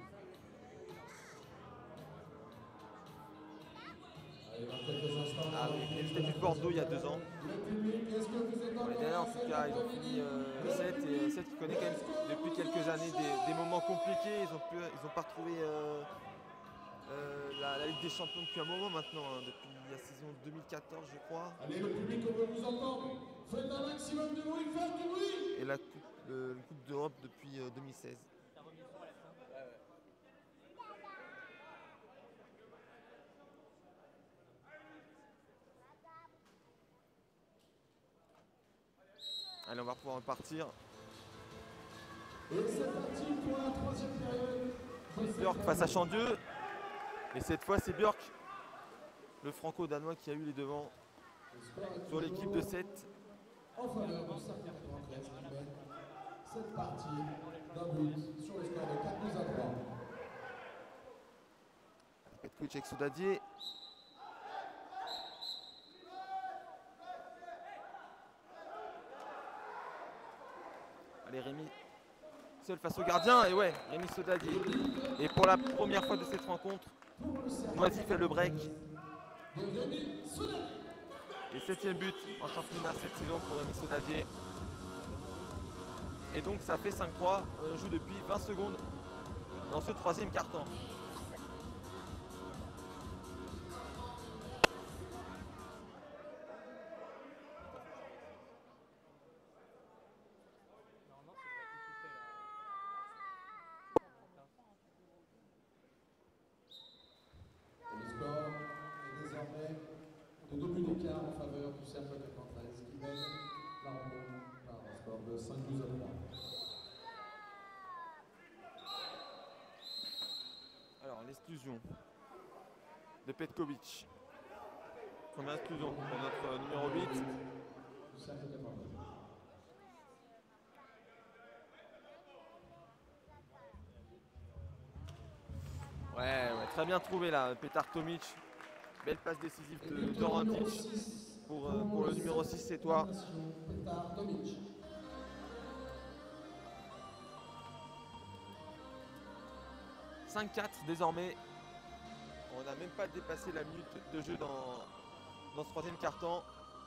Ah oui, ils étaient du Bordeaux il y a deux ans. Bon, les derniers en tout cas, ils ont fini euh, sept et sept qui connaît quand même depuis quelques années des, des moments compliqués. Ils ont pu, ils ont pas retrouvé euh, euh, la, la Ligue des Champions depuis un moment maintenant, hein, depuis la saison deux mille quatorze je crois. Allez le public, on veut vous entendre. Faites un maximum de bruit, faites du bruit. Et la Coupe, le, la coupe d'Europe depuis euh, deux mille seize. Allez, on va pouvoir repartir. Et c'est parti pour la troisième période. Björk face à Chandieu. Et cette fois, c'est Björk, le franco-danois, qui a eu les devants sur l'équipe de sept. En faveur du Cercle quatre-vingt-treize qui mène cette partie d'un but sur le score de quatre buts à trois. Petkovic avec Soudadier. Allez, Rémi, seul face au gardien. Et ouais, Rémi Soudadier. Et pour la première fois de cette rencontre, Noisy fait le break. Et septième but en championnat cette saison pour Rémi Soudadier. Et donc ça fait cinq trois. On joue depuis vingt secondes dans ce troisième quart-temps. Le score est désormais de deux buts d'écart en faveur du Cercle quatre-vingt-treize qui mène la rencontre par un score de cinq buts à trois. Alors l'exclusion de Petkovic. Première exclusion pour notre numéro huit. Du Cercle quatre-vingt-treize. Ouais, ouais, très bien trouvé là, Petar Tomic. Belle passe décisive de Dorantic pour, euh, pour le numéro six, c'est toi. Petar Tomic. cinq quatre désormais. On n'a même pas dépassé la minute de jeu dans, dans ce troisième quart-temps.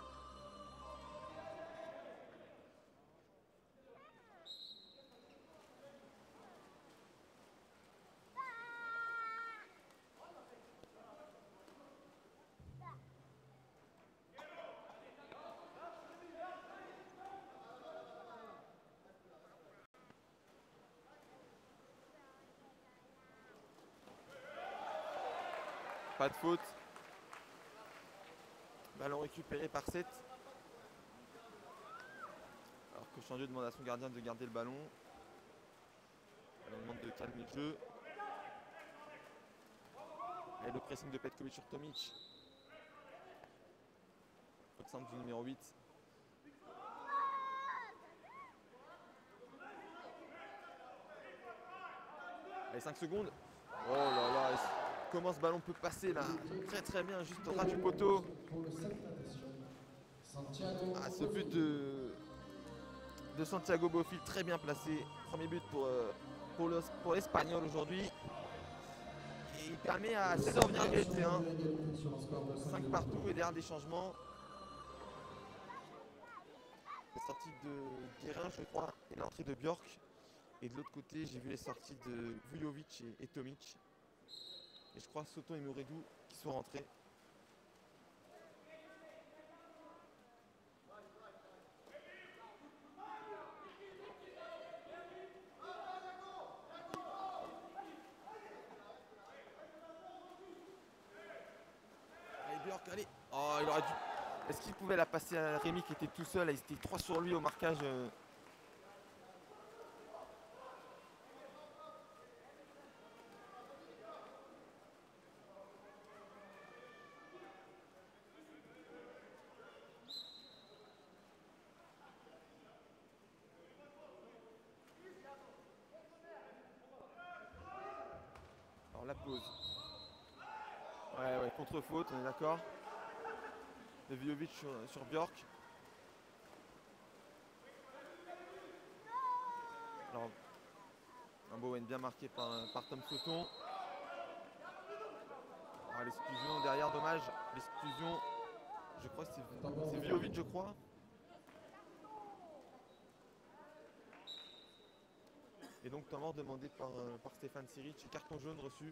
Pas de faute. Ballon récupéré par sept. Alors que Chandieu demande à son gardien de garder le ballon. On demande de calmer le jeu. Et le pressing de Petkovic sur Tomic. Au centre du numéro huit. Allez, cinq secondes. Oh là là. Comment ce ballon peut passer là, très très bien, juste au ras du poteau. Ah, ce but de, de Santiago Bofill, très bien placé. Premier but pour, euh, pour, le, pour l'Espagnol aujourd'hui. Et il permet à César de revenir à égalité. Hein. cinq partout et derrière des changements. La sortie de Guérin, je crois, et l'entrée de Björk. Et de l'autre côté, j'ai vu les sorties de Vujovic et, et Tomic. Et je crois Soto et Mouredou qui sont rentrés. Allez Björk, allez. Oh, il aurait dû. Est-ce qu'il pouvait la passer à Rémi qui était tout seul? Ils étaient trois sur lui au marquage. la pause. Ouais, ouais, contre-faute, on est d'accord. De Vjovic sur, sur Bjork. Alors, un Bowen bien marqué par, par Tom Sauton. Ah, l'exclusion derrière, dommage. L'exclusion, je crois que c'est c'est Vjovic, je crois. Et donc, temps mort demandé par, euh, par Stéphane Siric et carton jaune reçu.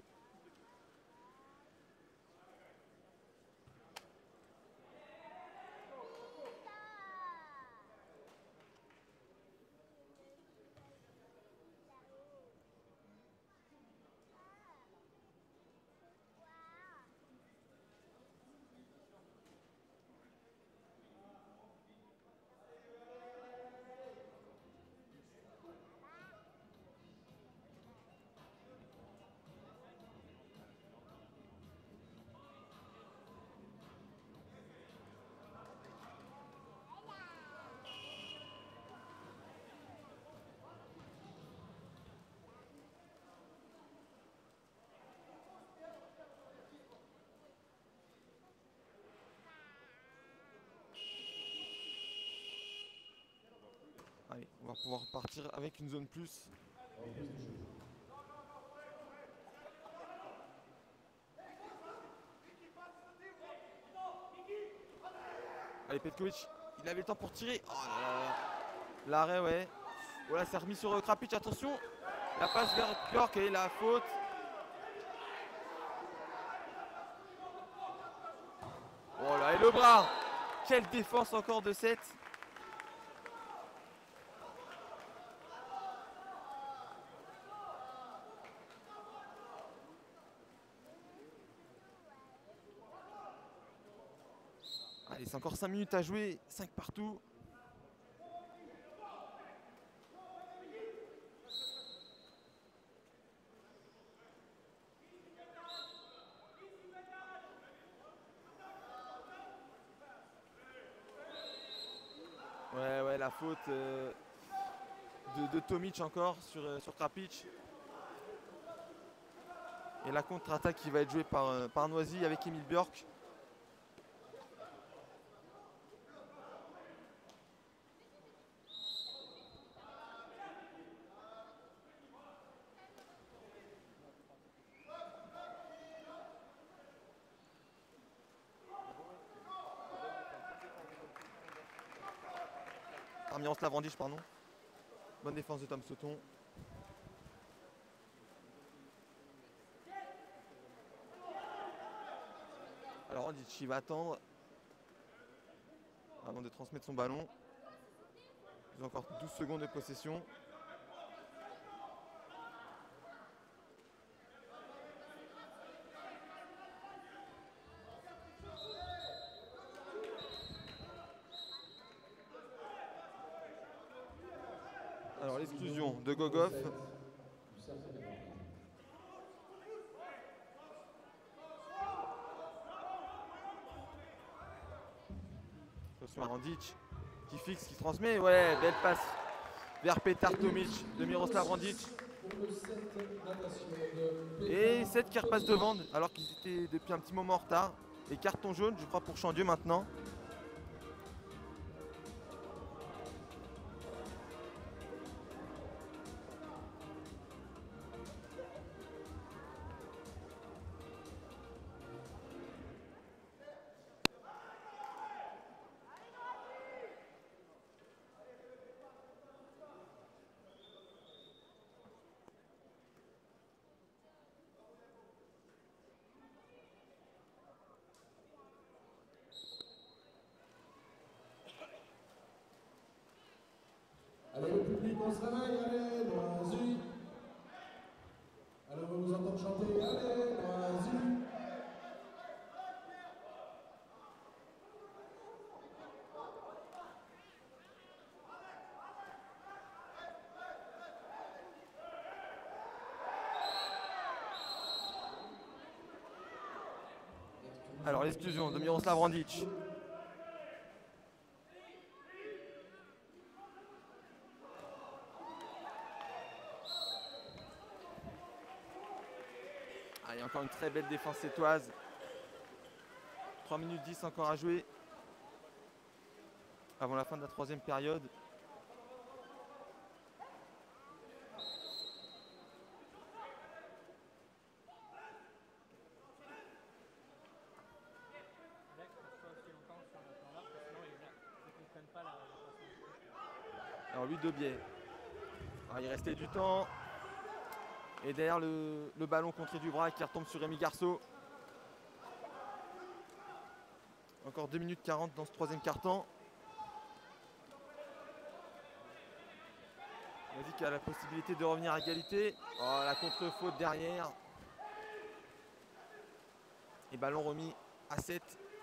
Allez, on va pouvoir partir avec une zone plus. Allez, Petkovic, il avait le temps pour tirer. Oh là là. L'arrêt, ouais. Voilà, c'est remis sur euh, Krapic, attention. La passe vers Bjork et la faute. Oh là, et le bras. Quelle défense encore de sept. Allez, c'est encore cinq minutes à jouer, cinq partout. Ouais, ouais, la faute euh, de, de Tomic encore sur, euh, sur Krapic. Et la contre-attaque qui va être jouée par, euh, par Noisy avec Emil Bjork. Armiance Lavrandiche, pardon. Bonne défense de Tom Sauton. Alors Randic, il va attendre avant de transmettre son ballon. Il a encore douze secondes de possession. Alors l'exclusion de Gogov. Attention à Randic qui fixe, qui transmet. Ouais, belle passe vers Petar Tomic de Miroslav Randic. Et sept qui repasse devant alors qu'ils étaient depuis un petit moment en retard. Et carton jaune, je crois, pour Chandieu maintenant. Allez, le public, on se réveille, allez, Noisy. Allez, on va vous entendre chanter, allez, Noisy. Alors l'exclusion de Miroslav Randic. Ah, il y a encore une très belle défense sétoise. trois minutes dix encore à jouer. Avant la fin de la troisième période. Alors lui de biais. Alors, il restait du temps. Et derrière le, le ballon contré du bras qui retombe sur Rémi Garceau. Encore deux minutes quarante dans ce troisième quart-temps. Noisy qui a la possibilité de revenir à égalité. Oh, la contre-faute derrière. Et ballon remis à sept.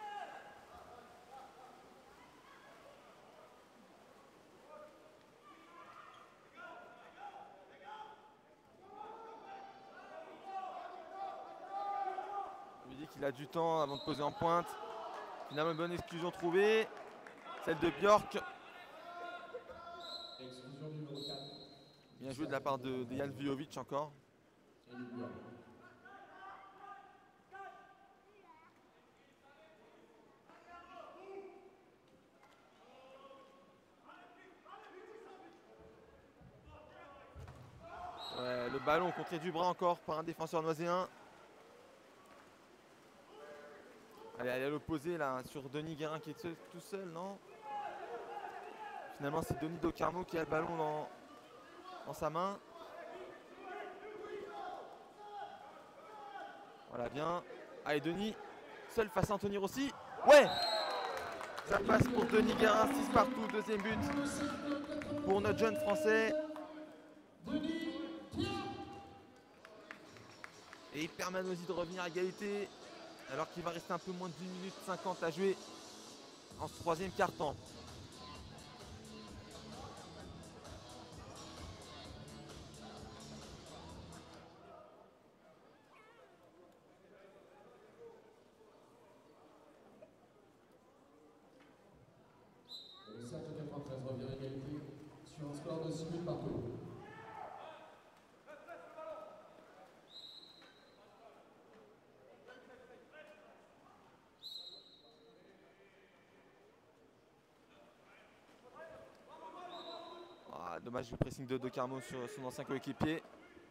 Il a du temps avant de poser en pointe. Finalement, une bonne exclusion trouvée. Celle de Bjork. Exclusion numéro quatre. Bien joué de la part de, de Jan Vujovic encore. Ouais, le ballon contré du bras encore par un défenseur noiséen. Allez, allez à l'opposé là sur Denis Guérin qui est seul, tout seul, non? Finalement c'est Denis Docarmo qui a le ballon dans, dans sa main. Voilà bien. Allez Denis, seul face à Anthony Rossi. Ouais! Ça passe pour Denis Guérin, six partout, deuxième but pour notre jeune français. Et il permet à Noisy de revenir à égalité. Alors qu'il va rester un peu moins de d'une minute cinquante à jouer en ce troisième quart-temps. Le cercle quatre-vingt-treize revient à égalité sur un score de six buts partout. Ah, dommage le pressing de Docarmo sur son ancien coéquipier.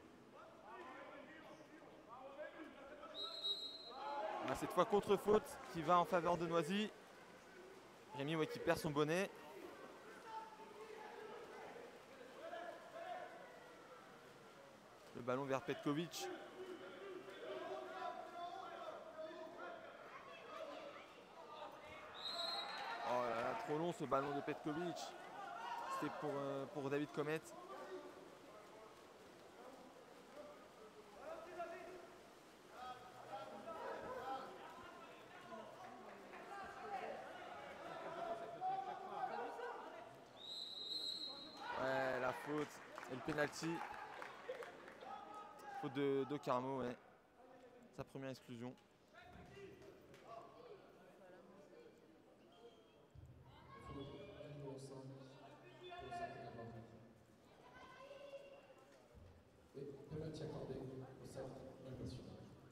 Ah, cette fois contre-faute qui va en faveur de Noisy. Rémi ouais, qui perd son bonnet. Le ballon vers Petkovic. Oh là là, trop long ce ballon de Petkovic. C'était pour, euh, pour David Comet. Ouais, la faute et le penalty. Faute de, de Carmo, ouais. Sa première exclusion. Et penalty accordé au cercle national.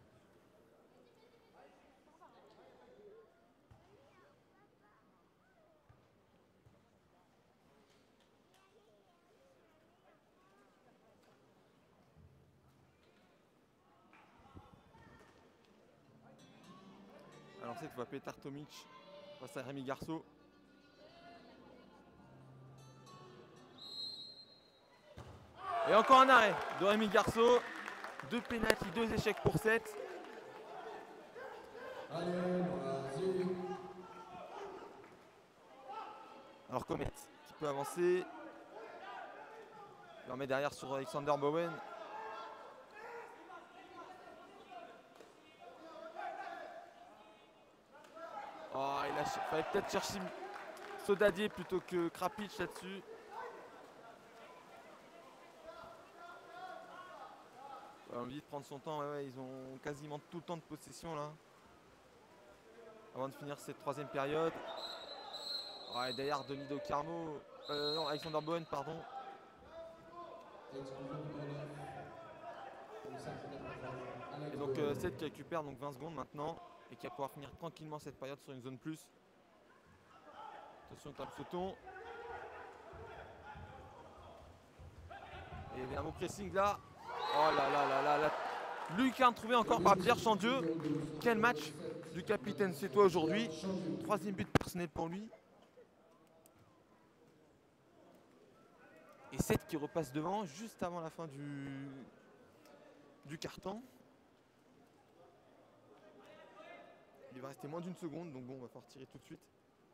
Alors cette fois Petar Tomic face à Rémi Garceau. Et encore un arrêt de Rémi Garceau. Deux pénaltys, deux échecs pour sept. Allez, vas-y. Alors Comet qui peut avancer. Il remet derrière sur Alexander Bowen. Oh, il a fallait peut-être chercher Sodadier plutôt que Krapic là-dessus. On lui dit de prendre son temps, ouais, ouais, ils ont quasiment tout le temps de possession là. Avant de finir cette troisième période. Oh, et derrière Denis Docarmo, euh, non, Alexander Bowen, pardon. Donc euh, Seth qui récupère donc vingt secondes maintenant et qui va pouvoir finir tranquillement cette période sur une zone plus. Attention, tape sauton. Et il y a un beau pressing là. Oh là là là là là. Lucarne trouvé encore par Pierre Chandieu. Quel match du capitaine Sétois aujourd'hui. Troisième but personnel pour lui. Et Seth qui repasse devant juste avant la fin du, du carton. Il va rester moins d'une seconde, donc bon, on va pouvoir tirer tout de suite.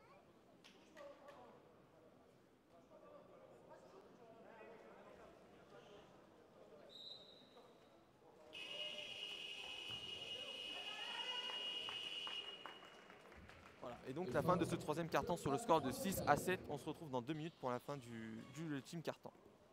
Voilà. Et donc la fin de ce troisième carton sur le score de six à sept. On se retrouve dans deux minutes pour la fin du, du team carton.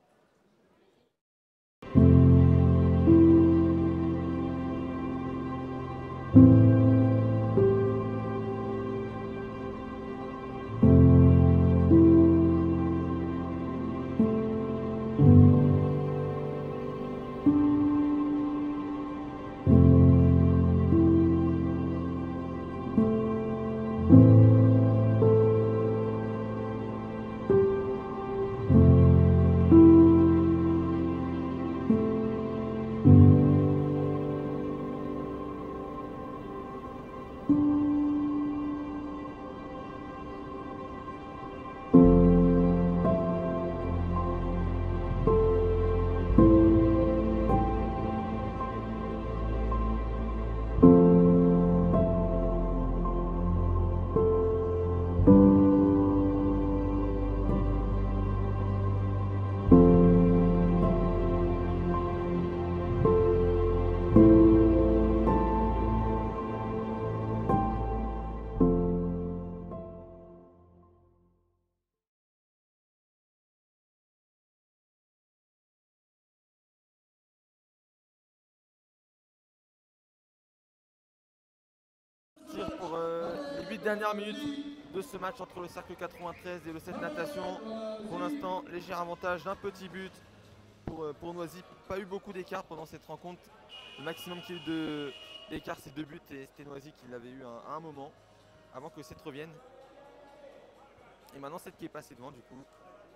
Pour euh, les huit dernières minutes de ce match entre le cercle quatre-vingt-treize et le sept natation. Pour l'instant, léger avantage d'un petit but pour, euh, pour Noisy. Pas eu beaucoup d'écart pendant cette rencontre. Le maximum qu'il y a eu d'écart, c'est deux buts, et c'était Noisy qui l'avait eu à, à un moment avant que sept revienne. Et maintenant sept qui est passé devant du coup.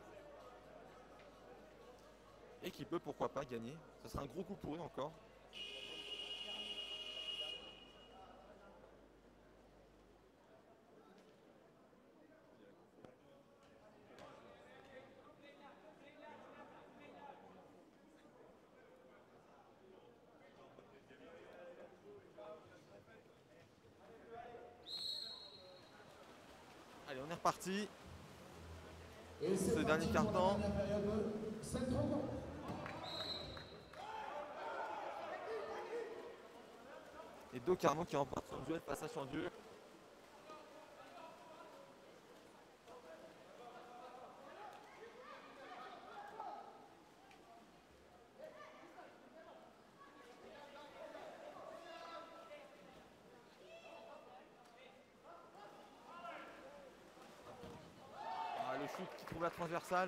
Et qui peut pourquoi pas gagner. Ce sera un gros coup pour eux encore. Allez, on est reparti. Et Ce dernier carton. Et Do Carmon qui remporte son duel face à Chandieu. Ah, le shoot qui trouve la transversale.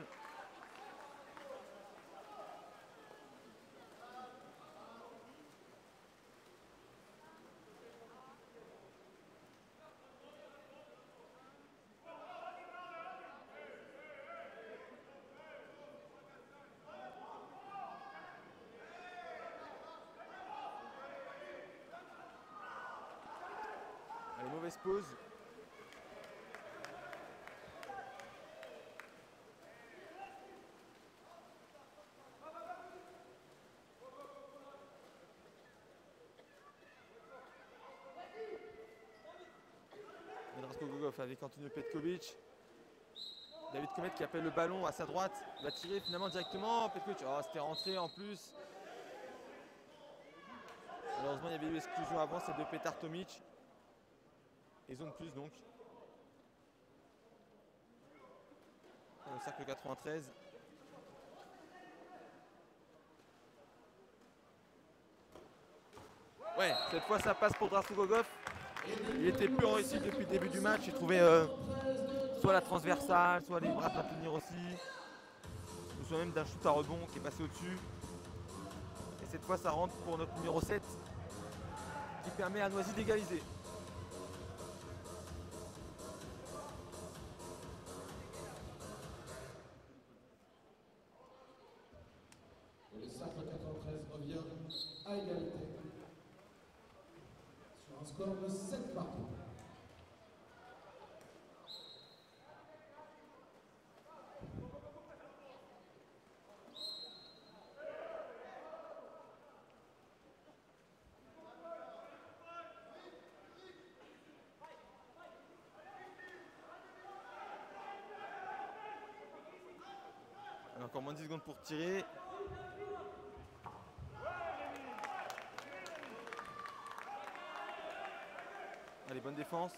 Allez, mauvaise pause. Drasko Gogov avec Antonio Petkovic. David Comet qui appelle le ballon à sa droite. Il va tirer finalement directement. Petkovic, oh, c'était rentré en plus. Malheureusement, il y avait eu exclusion avant, c'est de Petar Tomic. Et zone plus donc. Dans le cercle quatre-vingt-treize. Ouais, cette fois ça passe pour Drasko Gogov. Il était plus en réussite depuis le début du match. Il trouvait euh, soit la transversale, soit les bras à tenir aussi. Ou soit même d'un shoot à rebond qui est passé au-dessus. Et cette fois ça rentre pour notre numéro sept. qui permet à Noisy d'égaliser. Et le cercle quatre-vingt-treize revient à égalité. Sur un score de sept partout. Encore moins de dix secondes pour tirer. Allez, bonne défense.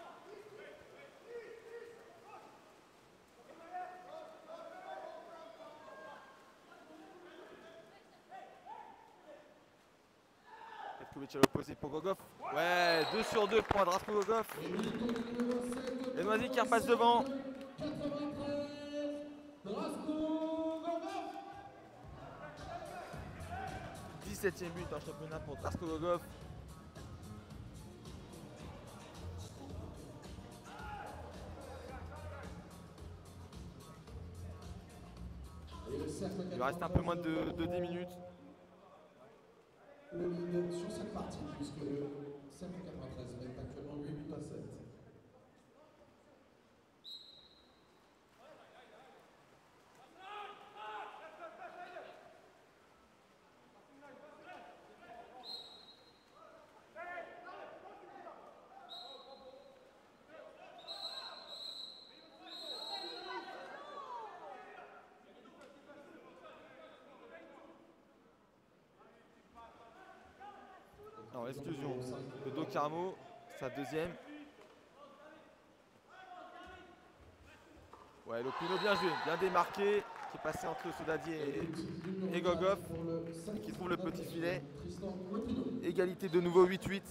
Petkovic à l'opposé pour Gogov. Ouais, deux sur deux pour Drasko Gogov. Et Noisy qui repasse devant. dix-septième but en championnat pour Drasko Gogov. Il lui reste un peu moins de, de dix minutes. Le lead sur cette partie, puisque le cercle quatre-vingt-treize est actuellement huit buts à sept. Alors l'exclusion de Do Carmo, sa deuxième. Ouais, Lopino bien joué, bien démarqué, qui est passé entre Soudadier et, et Gogov, et qui trouve le petit filet. Égalité de nouveau huit huit.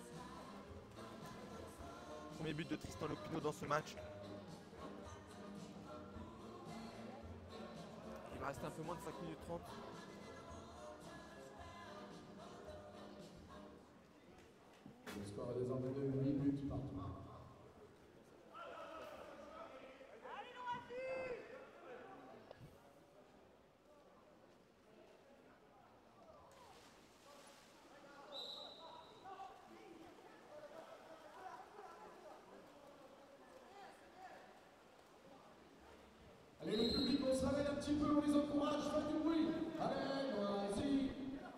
Premier but de Tristan Lopino dans ce match. Il va rester un peu moins de cinq minutes trente. Le score est désormais de huit buts partout. Allez, le public, on se réveille un petit peu, on les encourage, faites du bruit. Allez, vas-y.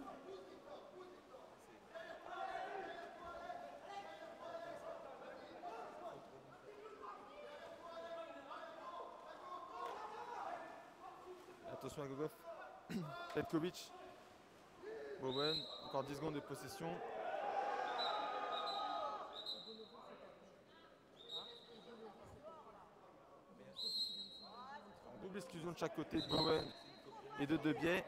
Attention à Gogov. Petkovic. Bowen. Encore dix secondes de possession. Double exclusion de chaque côté. Bowen et de Debiais.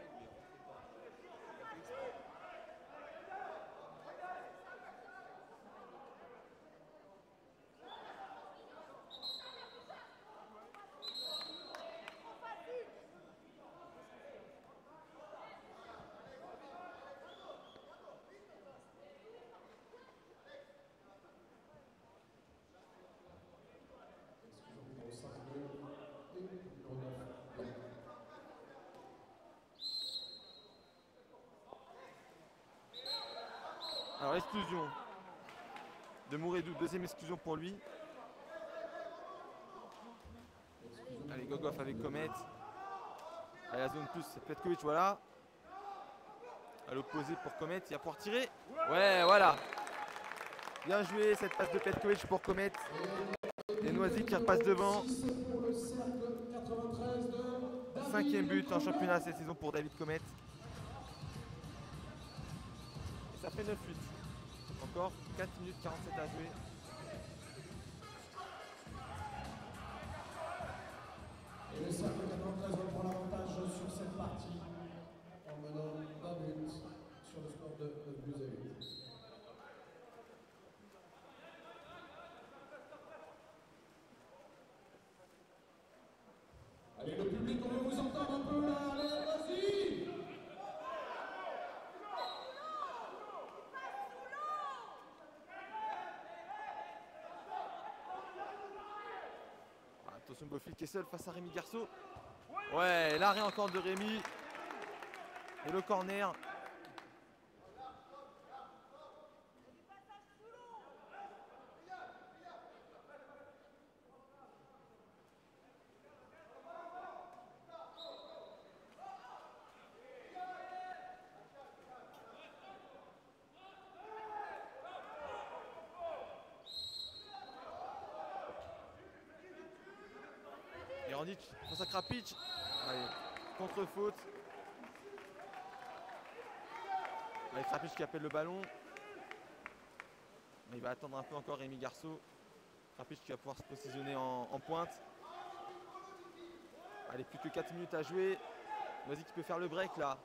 Alors exclusion de Mouredou, deuxième exclusion pour lui. Allez, Gogov avec Comet. À la zone plus, c'est Petkovic, voilà. À l'opposé pour Comet, il va pouvoir tirer. Ouais, voilà. Bien joué cette passe de Petkovic pour Comet. Et Noisy qui repasse devant. Cinquième but en championnat cette saison pour David Comet. Et ça fait neuf huit. Encore quatre minutes quarante-sept à jouer. Et le cercle quatre-vingt-treize reprend l'avantage sur cette partie en menant un but sur le score de neuf buts à huit. Allez, le public, on veut vous entendre un peu là. Allez, vas-y. Attention, Beaufil qui est seul face à Rémi Garceau. Ouais, l'arrêt encore de Rémi. Et le corner. Randic face à Krapic. Allez, contre-faute. Avec Krapic qui appelle le ballon. Mais il va attendre un peu encore Rémi Garceau. Krapic qui va pouvoir se positionner en, en pointe. Allez, plus que quatre minutes à jouer. Vas-y qui peut faire le break là.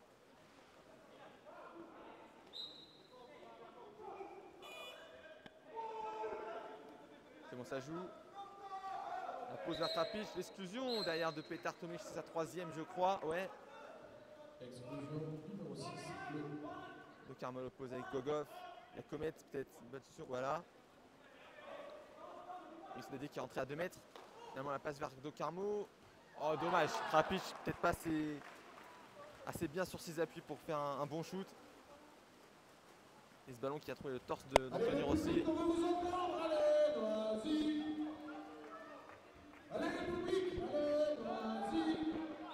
C'est bon, ça joue. La pause vers Krapic, l'exclusion derrière de Petar Tomic, c'est sa troisième je crois, ouais. Exclusion numéro six, bleu. Le Carmel oppose avec Gogov. Il y a Comet peut-être, une bonne sûr, voilà. Isnedi qui est entré à deux mètres. Finalement la passe vers Do Carmo. Oh dommage, Krapic peut-être pas assez, assez bien sur ses appuis pour faire un, un bon shoot. Et ce ballon qui a trouvé le torse d'Anthony Rossi. On veut vous entendre, allez, vas-y. Allez, République, allez, vas-y.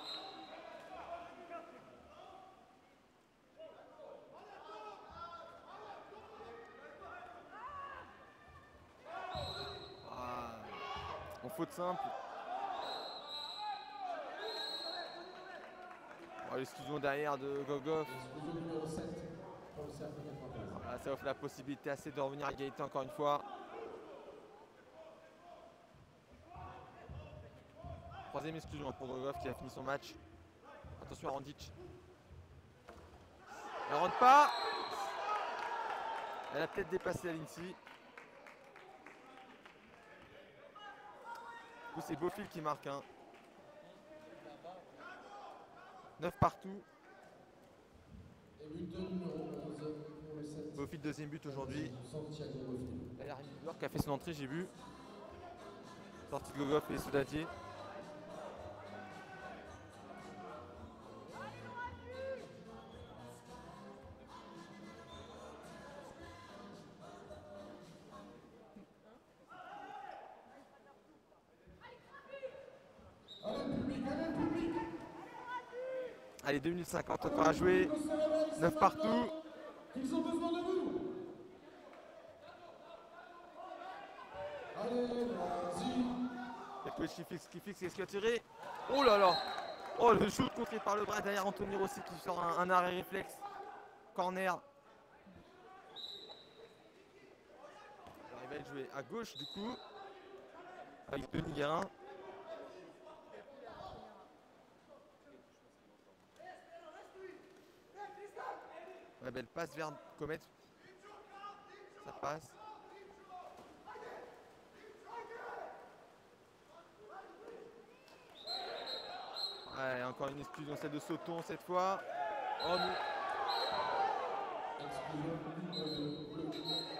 Ah, en faute simple. Oh, l'exclusion derrière de Gogov. Exclusion numéro sept pour le cercle quatre-vingt-treize. Voilà, ça offre la possibilité assez de revenir à égalité encore une fois. Troisième exclusion pour Gogov qui a fini son match. Attention à Randic. Elle rentre pas. Elle a peut-être dépassé la Lindsay. Du coup c'est Beaufil qui marque. Hein. neuf partout. Et buteur numéro onze pour le sept. Beaufil deuxième but aujourd'hui. Santiago Beaufil. Il y a Rémi Björk qui a fait son entrée, j'ai vu. Sortie de Gogov et Soudadier. Allez, public, allez, public. Allez, deux minutes cinquante encore à jouer. neuf partout. Ils ont besoin de vous. Allez, vas-y. Petkovic qui fixe, qui fixe, est-ce qu'il a tiré? Oh là là. Oh, le shoot contré par le bras derrière Anthony Rossi qui sort un, un arrêt réflexe. Corner. Il va jouer à gauche du coup. Avec Denis Guérin. La belle passe vers Comet. Ça passe. Ouais, encore une exclusion, celle de Sauton cette fois. Oh non. Exclusion numéro deux.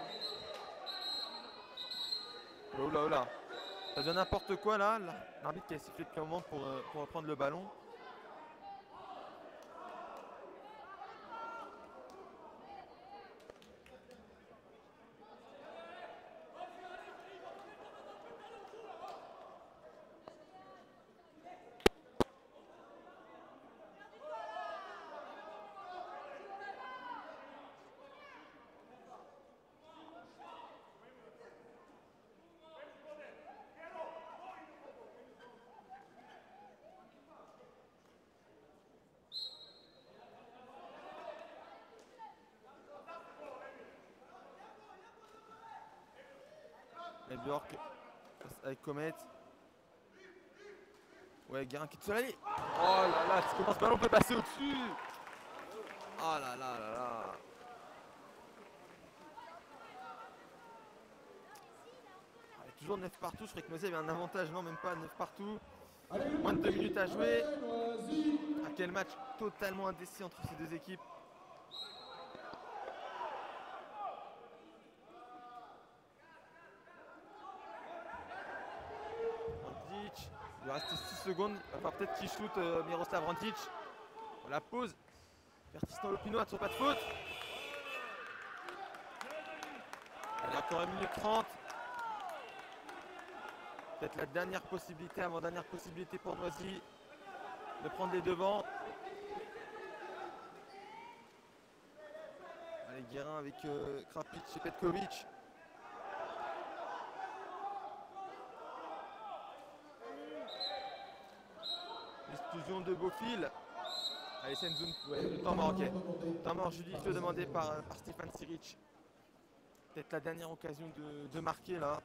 Oh là, oh là. Ça devient n'importe quoi là. L'arbitre qui a sifflé depuis un moment pour, euh, pour reprendre le ballon. Et Björk avec Comet. Ouais, Guérin qui est sur la ligne. Oh là là, comment ce ballon peut passer au-dessus? Oh là là là là. Allez, toujours neuf partout, je croyais que Nosy avait un avantage, non même pas, neuf partout. Allez, Moins de deux minutes à jouer. allez, vas-y. Ah, quel match totalement indécis entre ces deux équipes. Randic. Il va rester six secondes. Il va falloir peut-être qu'il shoot euh, Miroslav Randic. On la pose. Vertistan Lopino a toujours pas de faute. Il y a encore une minute trente. Peut-être la dernière possibilité, avant-dernière possibilité pour Noisy de prendre les devants. Allez, Guérin avec euh, Krapic et Petkovic. L'exclusion de Beaufil. Allez, c'est une zone. Ouais, le temps mort, ok. Temps mort judicieux demandé par, par Stéphane Siric. Peut-être la dernière occasion de, de marquer là.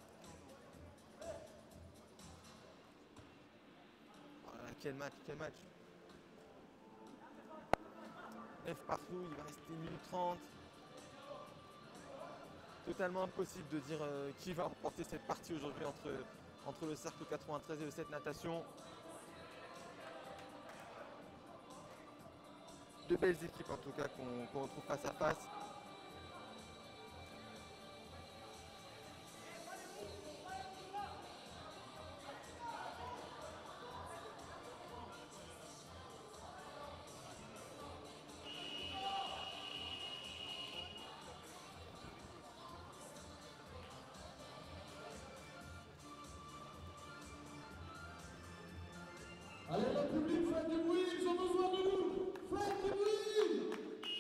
Voilà, quel match, quel match. neuf partout, il va rester une minute trente. Totalement impossible de dire euh, qui va remporter cette partie aujourd'hui entre, entre le Cercle quatre-vingt-treize et le sept Natation. Deux belles équipes en tout cas qu'on qu'on retrouve face à face. Allez, le public, faites du bruit, ils ont besoin de nous. Faites du bruit.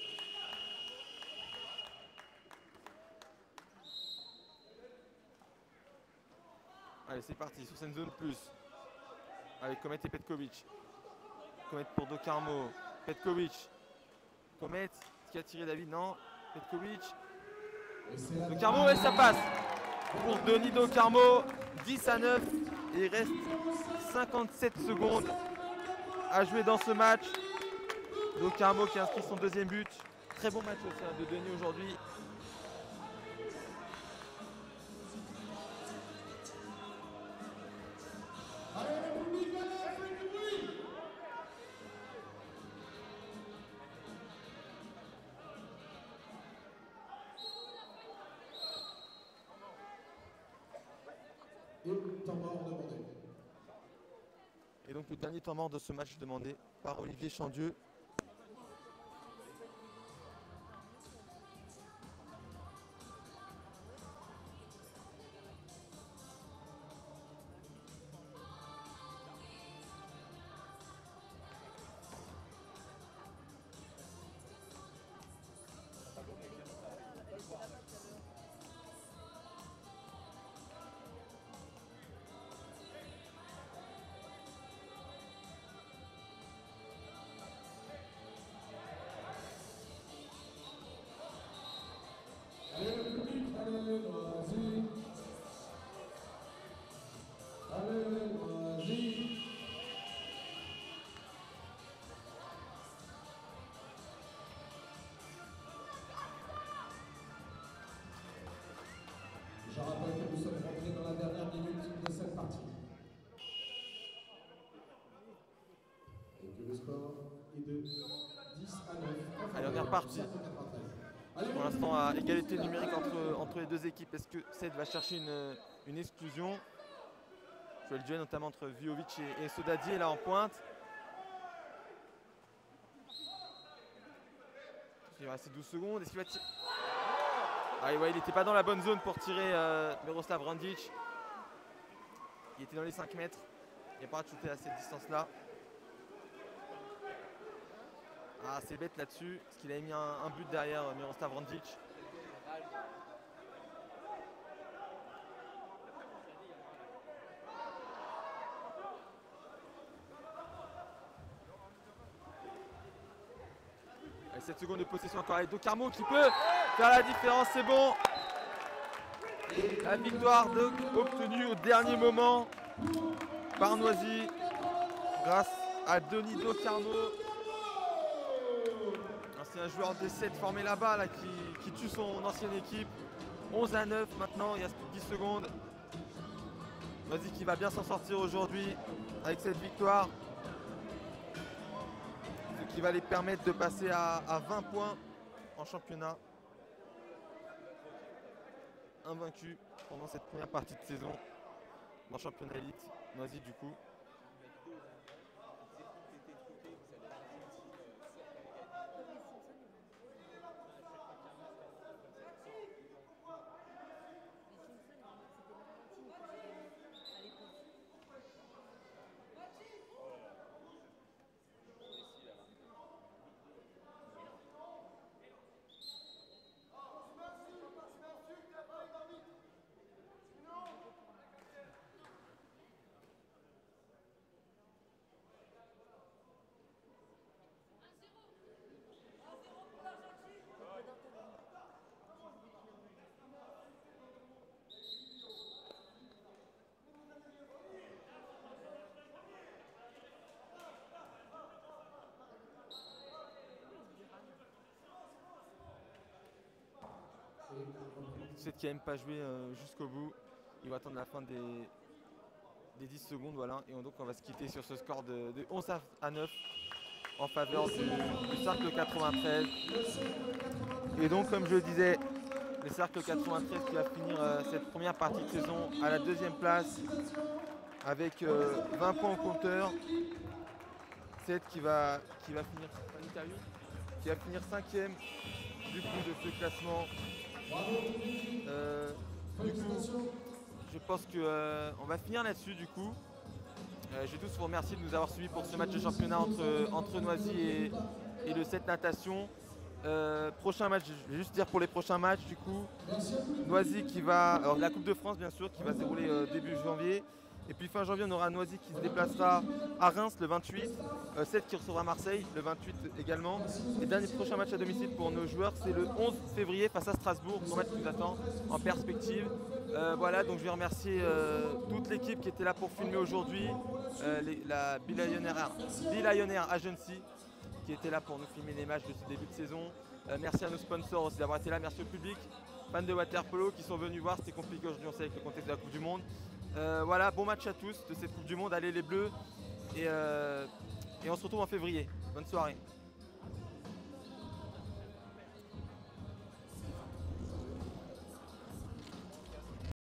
Allez, c'est parti sur cette zone plus. Avec Comet et Petkovic. Comet pour Do Carmo. Petkovic. Comet, est-ce qu'il a tiré David? Non. Petkovic. Do Carmo et ça passe. Pour Denis Do Carmo, dix à neuf. Et il reste cinquante-sept secondes à jouer dans ce match. Do Carmo qui inscrit son deuxième but. Très bon match aussi hein, de Denis aujourd'hui. Et temps mort demandé. Et donc le dernier temps mort de ce match demandé par Olivier Chandieu. Allez, le public, allez, Noisy. Allez, Noisy. Je rappelle que nous sommes rentrés dans la dernière minute de cette partie. Et que le score est de dix à neuf. Allez, on est reparti. Pour l'instant, à égalité numérique entre, entre les deux équipes. Est-ce que Sed va chercher une, une exclusion? Je vois le duel notamment entre Viovic et, et Sodadier là en pointe. Il va rester douze secondes. Est-ce qu'il va tirer? Ah, ouais, il n'était pas dans la bonne zone pour tirer euh, Miroslav Randic. Il était dans les cinq mètres. Il n'a pas shooté à cette distance-là. Ah, c'est bête là-dessus, parce qu'il avait mis un, un but derrière euh, Miroslav Randic. Allez, sept secondes de possession encore avec Do Carmo qui peut faire la différence, c'est bon. La victoire de, obtenue au dernier moment par Noisy grâce à Denis Do Carmo. C'est un joueur des sept formé là-bas là, qui, qui tue son ancienne équipe. onze à neuf maintenant, il reste plus que dix secondes. Noisy qui va bien s'en sortir aujourd'hui avec cette victoire. Ce qui va les permettre de passer à, à vingt points en championnat. Invaincu pendant cette première partie de saison dans le championnat élite. Noisy du coup. Seth qui n'aime pas jouer euh, jusqu'au bout. Il va attendre la fin des, des dix secondes. Voilà. Et on, donc on va se quitter sur ce score de, de onze à neuf en faveur du, du Cercle quatre-vingt-treize. Et donc comme je le disais, le Cercle quatre-vingt-treize qui va finir euh, cette première partie de saison à la deuxième place avec euh, vingt points au compteur. Seth qui va, qui va finir qui va finir cinquième du coup de ce classement. Euh, du coup, je pense qu'on euh, va finir là-dessus du coup. Euh, je vais tous vous remercier de nous avoir suivis pour ce match de championnat entre, entre Noisy et, et le sept Natation. Euh, prochain match, je vais juste dire pour les prochains matchs du coup. Noisy qui va, alors la Coupe de France bien sûr qui va se dérouler euh, début janvier. Et puis fin janvier on aura Noisy qui se déplacera à Reims le vingt-huit. Euh, Seth qui recevra Marseille le vingt-huit également. Et dernier prochain match à domicile pour nos joueurs c'est le onze février face à Strasbourg. Gros match qui nous attend en perspective. Euh, voilà donc je vais remercier euh, toute l'équipe qui était là pour filmer aujourd'hui. Euh, les- la Billionaire Billionaire Agency qui était là pour nous filmer les matchs de ce début de saison. Euh, merci à nos sponsors aussi d'avoir été là, merci au public, fans de waterpolo qui sont venus voir, c'était compliqué aujourd'hui on sait avec le contexte de la Coupe du Monde. Euh, voilà, bon match à tous de cette Coupe du Monde, allez les Bleus et, euh, et on se retrouve en février. Bonne soirée.